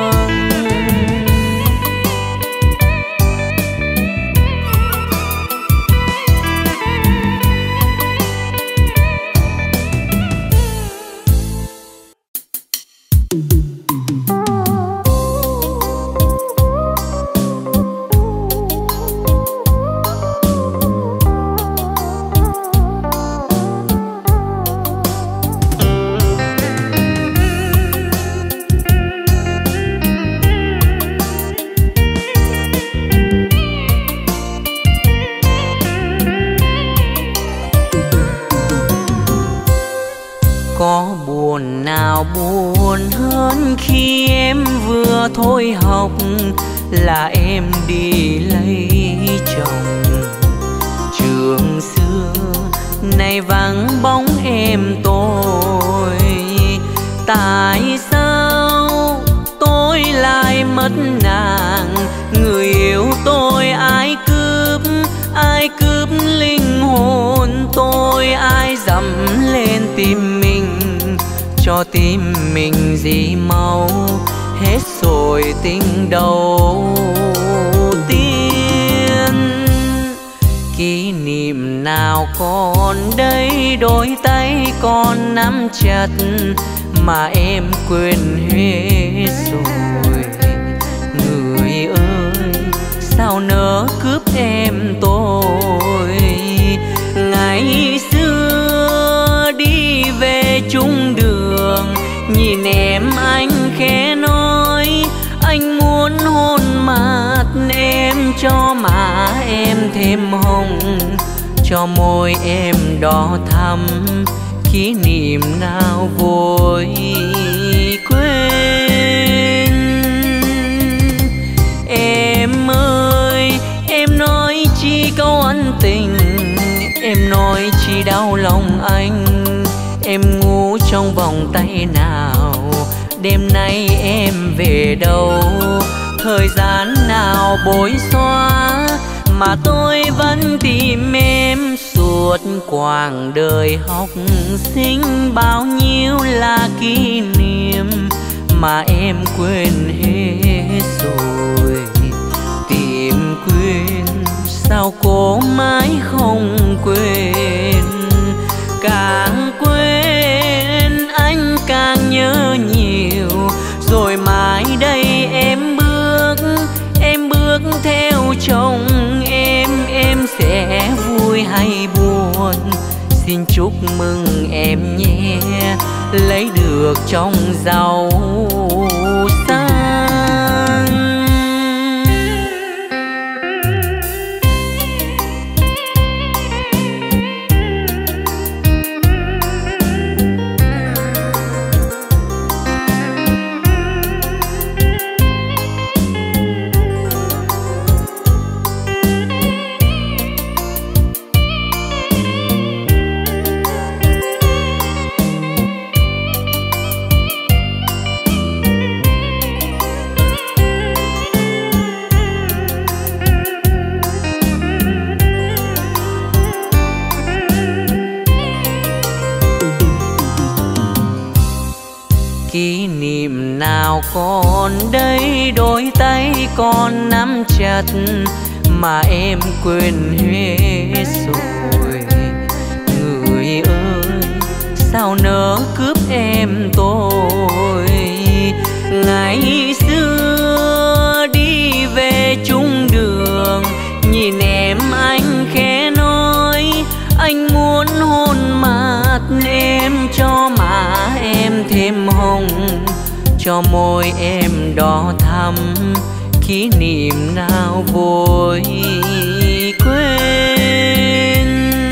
Có buồn nào buồn hơn khi em vừa thôi học là em đi lấy chồng. Trường xưa nay vắng bóng em tôi, tại sao tôi lại mất nàng? Người yêu tôi ai cướp, ai cướp linh hồn tôi, ai dẫm lên tim mình, cho tim mình dì máu hết rồi tình đầu tiên. Kỷ niệm nào còn đây, đôi tay con nắm chặt mà em quên hết rồi. Người ơi sao nỡ cướp em tôi, ngày xưa đi về chung đường nhìn em anh khẽ nói anh muốn hôn mặt em, cho má em thêm hồng, cho môi em đỏ thắm, kỷ niệm nào vội quên. Em ơi em nói chi câu ân tình, em nói chi đau lòng anh, em ngủ trong vòng tay nào, đêm nay em về đâu, thời gian nào bối xóa mà tôi vẫn tìm em suốt quãng đời học sinh. Bao nhiêu là kỷ niệm mà em quên hết rồi, tìm quên sao cố mãi không quên. Càng quên anh càng nhớ nhiều, rồi mãi đây em bước em bước theo chồng em, em sẽ vui hay buồn xin chúc mừng em nhé, lấy được trong giàu sang. Kỷ niệm nào còn đây, đôi tay con nắm chặt mà em quên hết rồi. Người ơi sao nỡ cướp em tôi, ngày xưa đi về chung đường nhìn em anh khẽ nói anh muốn hôn mặt em, cho má em thêm hồng, cho môi em đỏ thắm, kỷ niệm nào vội quên.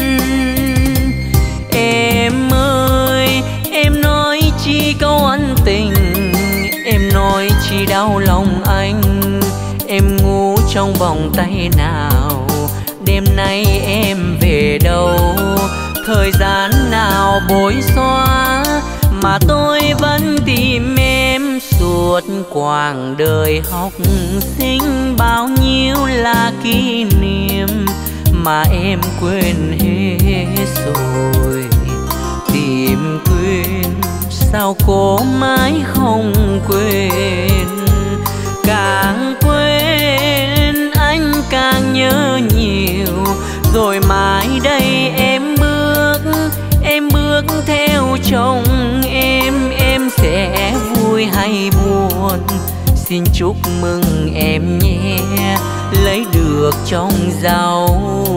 Em ơi em nói chi câu ân tình, em nói chi đau lòng anh, em ngủ trong vòng tay nào, đêm nay em về đâu, thời gian nào bối xóa mà tôi vẫn tìm em suốt quãng đời học sinh. Bao nhiêu là kỷ niệm mà em quên hết rồi, tìm quên sao cố mãi không quên. Càng quên anh càng nhớ nhiều, rồi mãi đây em bước em bước theo chồng em, em sẽ vui hay buồn xin chúc mừng em nhé, lấy được trong giàu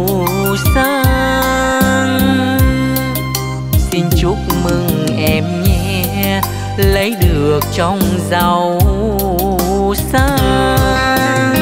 sang. Xin chúc mừng em nhé, lấy được trong giàu sang.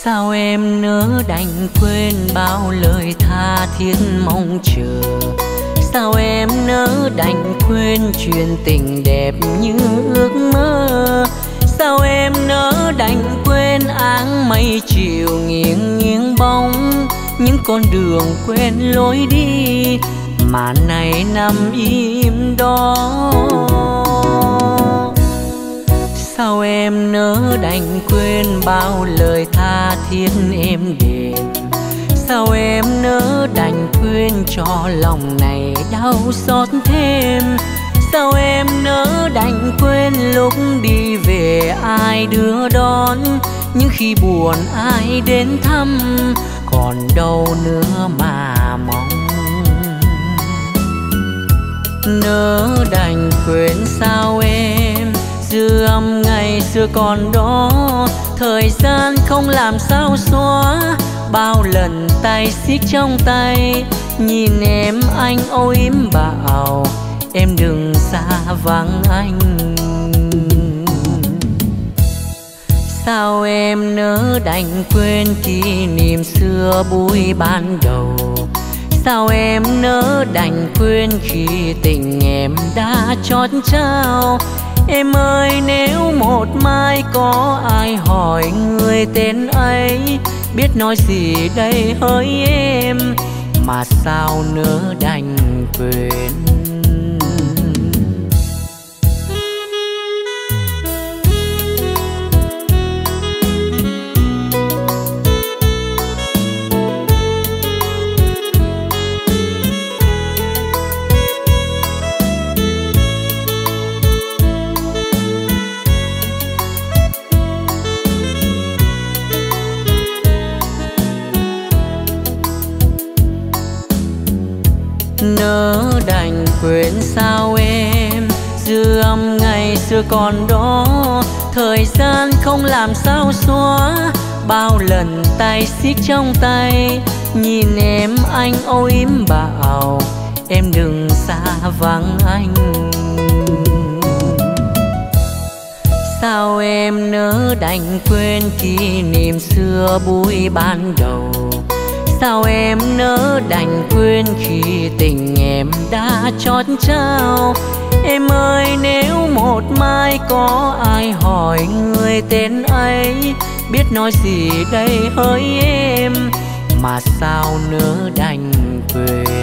Sao em nỡ đành quên bao lời tha thiết mong chờ? Sao em nỡ đành quên chuyện tình đẹp như ước mơ? Sao em nỡ đành quên áng mây chiều nghiêng nghiêng bóng những con đường quen lối đi mà nay nằm im đó? Sao em nỡ đành quên bao lời tha thiết êm đềm? Sao em nỡ đành quên cho lòng này đau xót thêm? Sao em nỡ đành quên lúc đi về ai đưa đón? Nhưng khi buồn ai đến thăm, còn đâu nữa mà mong. Nỡ đành quên sao em, dư âm ngày xưa còn đó. Thời gian không làm sao xóa bao lần tay siết trong tay. Nhìn em anh âu yếm bảo em đừng xa vắng anh. Sao em nỡ đành quên kỷ niệm xưa buổi ban đầu? Sao em nỡ đành quên khi tình em đã chót trao? Em ơi nếu một mai có ai hỏi người tên ấy, biết nói gì đây hỡi em, mà sao nỡ đành quên. Nỡ đành quên sao em, dư âm ngày xưa còn đó. Thời gian không làm sao xóa bao lần tay siết trong tay. Nhìn em anh âu yếm bảo em đừng xa vắng anh. Sao em nỡ đành quên kỷ niệm xưa buổi ban đầu? Sao em nỡ đành quên khi tình em đã chót trao? Em ơi nếu một mai có ai hỏi người tên ấy, biết nói gì đây hỡi em, mà sao nỡ đành quên.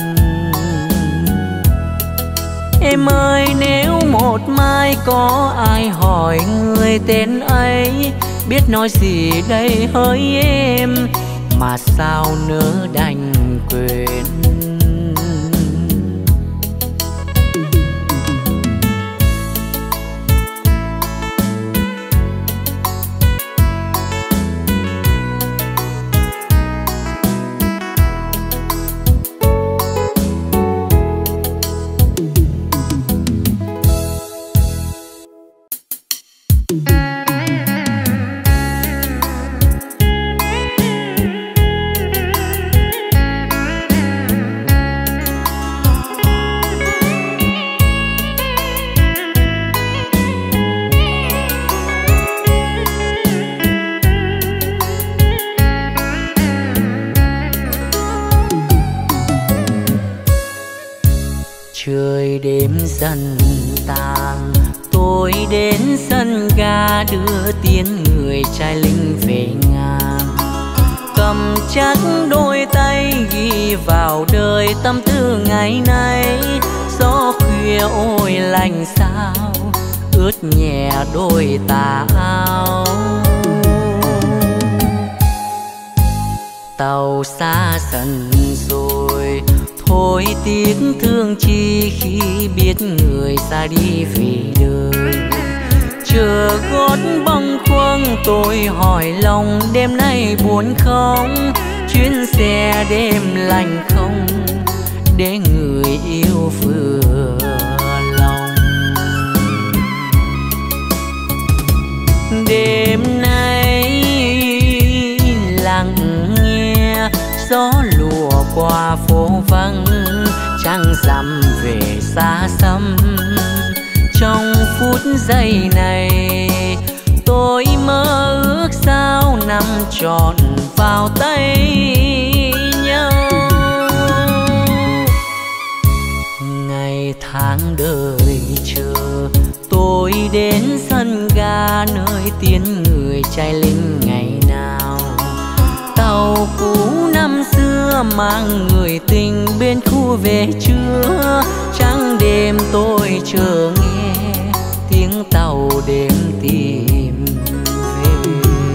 Em ơi nếu một mai có ai hỏi người tên ấy, biết nói gì đây hỡi em, mà sao nỡ đành quên. Trời đêm dần tàn, tôi đến sân ga đưa tiếng người trai lính về ngàn. Cầm chắc đôi tay ghi vào đời tâm tư ngày nay. Gió khuya ôi lạnh sao ướt nhẹ đôi tà áo. Tàu xa dần rồi thôi tiếc thương chi khi biết người ra đi vì đời. Chờ gót bâng khuâng tôi hỏi lòng đêm nay buồn không? Chuyến xe đêm lạnh không để người yêu vừa lòng. Đêm nay lặng nghe gió lùa qua phố vắng, trăng rằm về xa xăm. Trong phút giây này tôi mơ ước sao nằm trọn vào tay nhau. Ngày tháng đời chờ tôi đến sân ga nơi tiến người trai lính ngày nào. Tàu cũ năm xưa mang người tình bên khu về chưa. Trắng đêm tôi chờ nghe tiếng tàu đêm tìm về.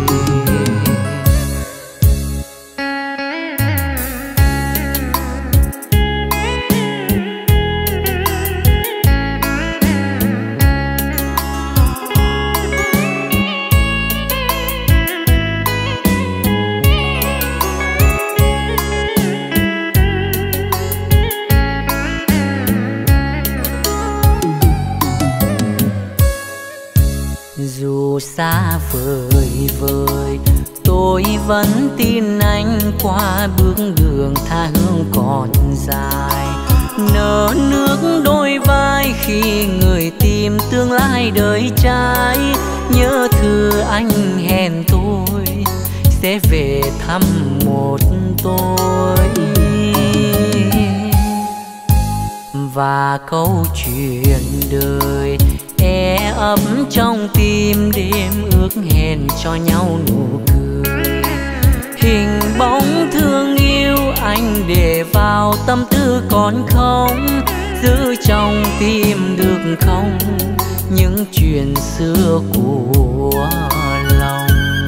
Dù xa vời vời tôi vẫn tin anh qua bước đường tha hương còn dài. Nở nước đôi vai khi người tìm tương lai đời trai. Nhớ thư anh hẹn tôi sẽ về thăm một tôi. Và câu chuyện đời e ấm trong tim đêm ước hẹn cho nhau nụ cười. Hình bóng thương yêu anh để vào tâm tư còn không. Giữ trong tim được không những chuyện xưa của lòng.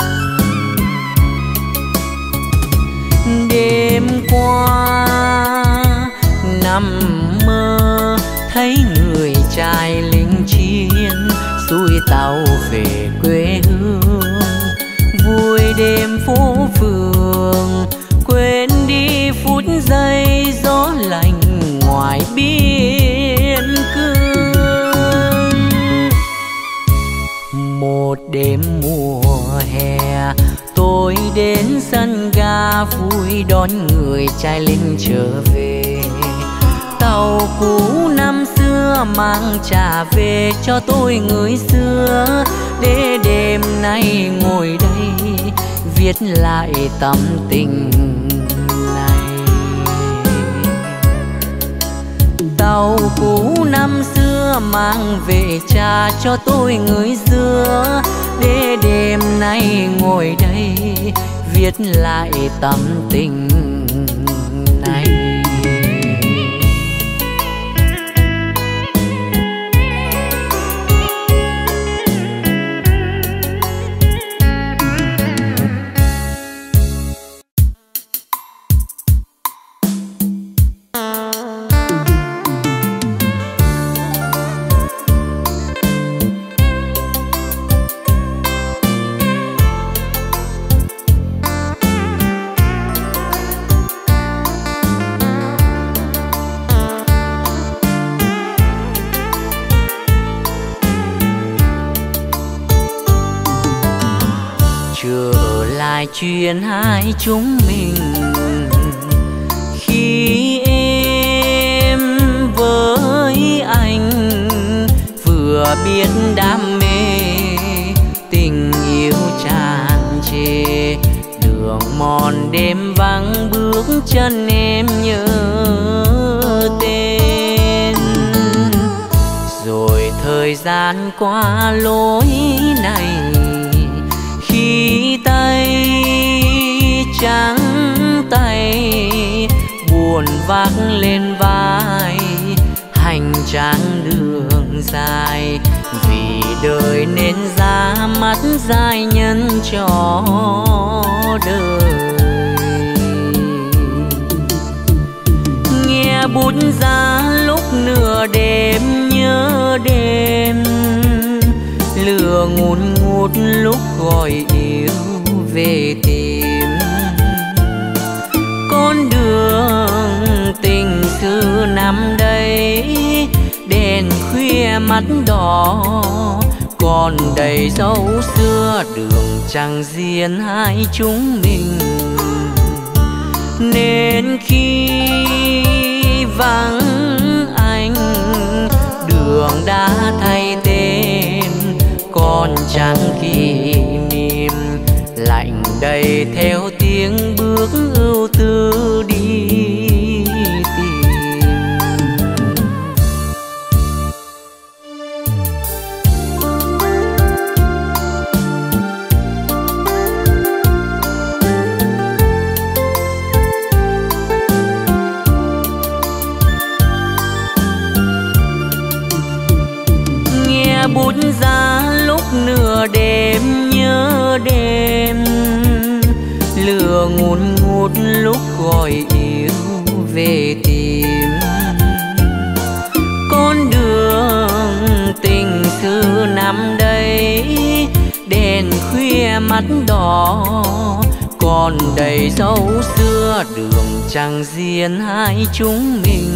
Đêm qua nằm mơ thấy người trai lính chiến xuôi tàu về quê hương. Vui đêm phố phường quên đi phút giây gió lạnh ngoài biên cương. Một đêm mùa hè tôi đến sân ga vui đón người trai lính trở về. Tàu cũ năm xưa mang trả về cho tôi người xưa. Để đêm nay ngồi đây viết lại tâm tình này. Tàu cũ năm xưa mang về trả cho tôi người xưa. Để đêm nay ngồi đây viết lại tâm tình này. Chuyện hai chúng mình khi em với anh vừa biết đam mê tình yêu tràn trề. Đường mòn đêm vắng bước chân em nhớ tên. Rồi thời gian qua lối này khi tay trắng tay buồn vác lên vai hành trang đường dài. Vì đời nên ra mắt giai nhân cho đời. Nghe bút ra lúc nửa đêm nhớ đêm. Lửa ngùn ngút lúc gọi yêu về tìm. Con đường tình xưa năm đây đèn khuya mắt đỏ còn đầy dấu xưa. Đường chẳng riêng hai chúng mình nên khi vắng anh đường đã thay tên. Còn chẳng kỷ niệm đầy theo tiếng bước ưu tư đi tìm. Nghe bút giá lúc nửa đêm nhớ đêm, lửa ngùn ngút lúc gọi yêu về tìm. Con đường tình xưa năm đây, đèn khuya mắt đỏ còn đầy dấu xưa. Đường chẳng riêng hai chúng mình,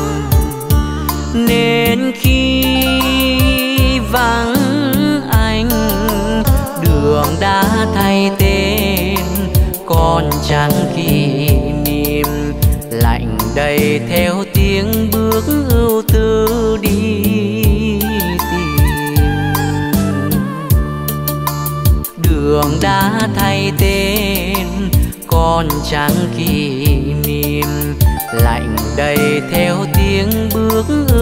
nên khi vắng anh, đường đã thay tên còn chẳng kỷ niệm. Lạnh đầy theo tiếng bước ưu tư đi tìm. Đường đã thay tên còn chẳng kỷ niệm. Lạnh đầy theo tiếng bước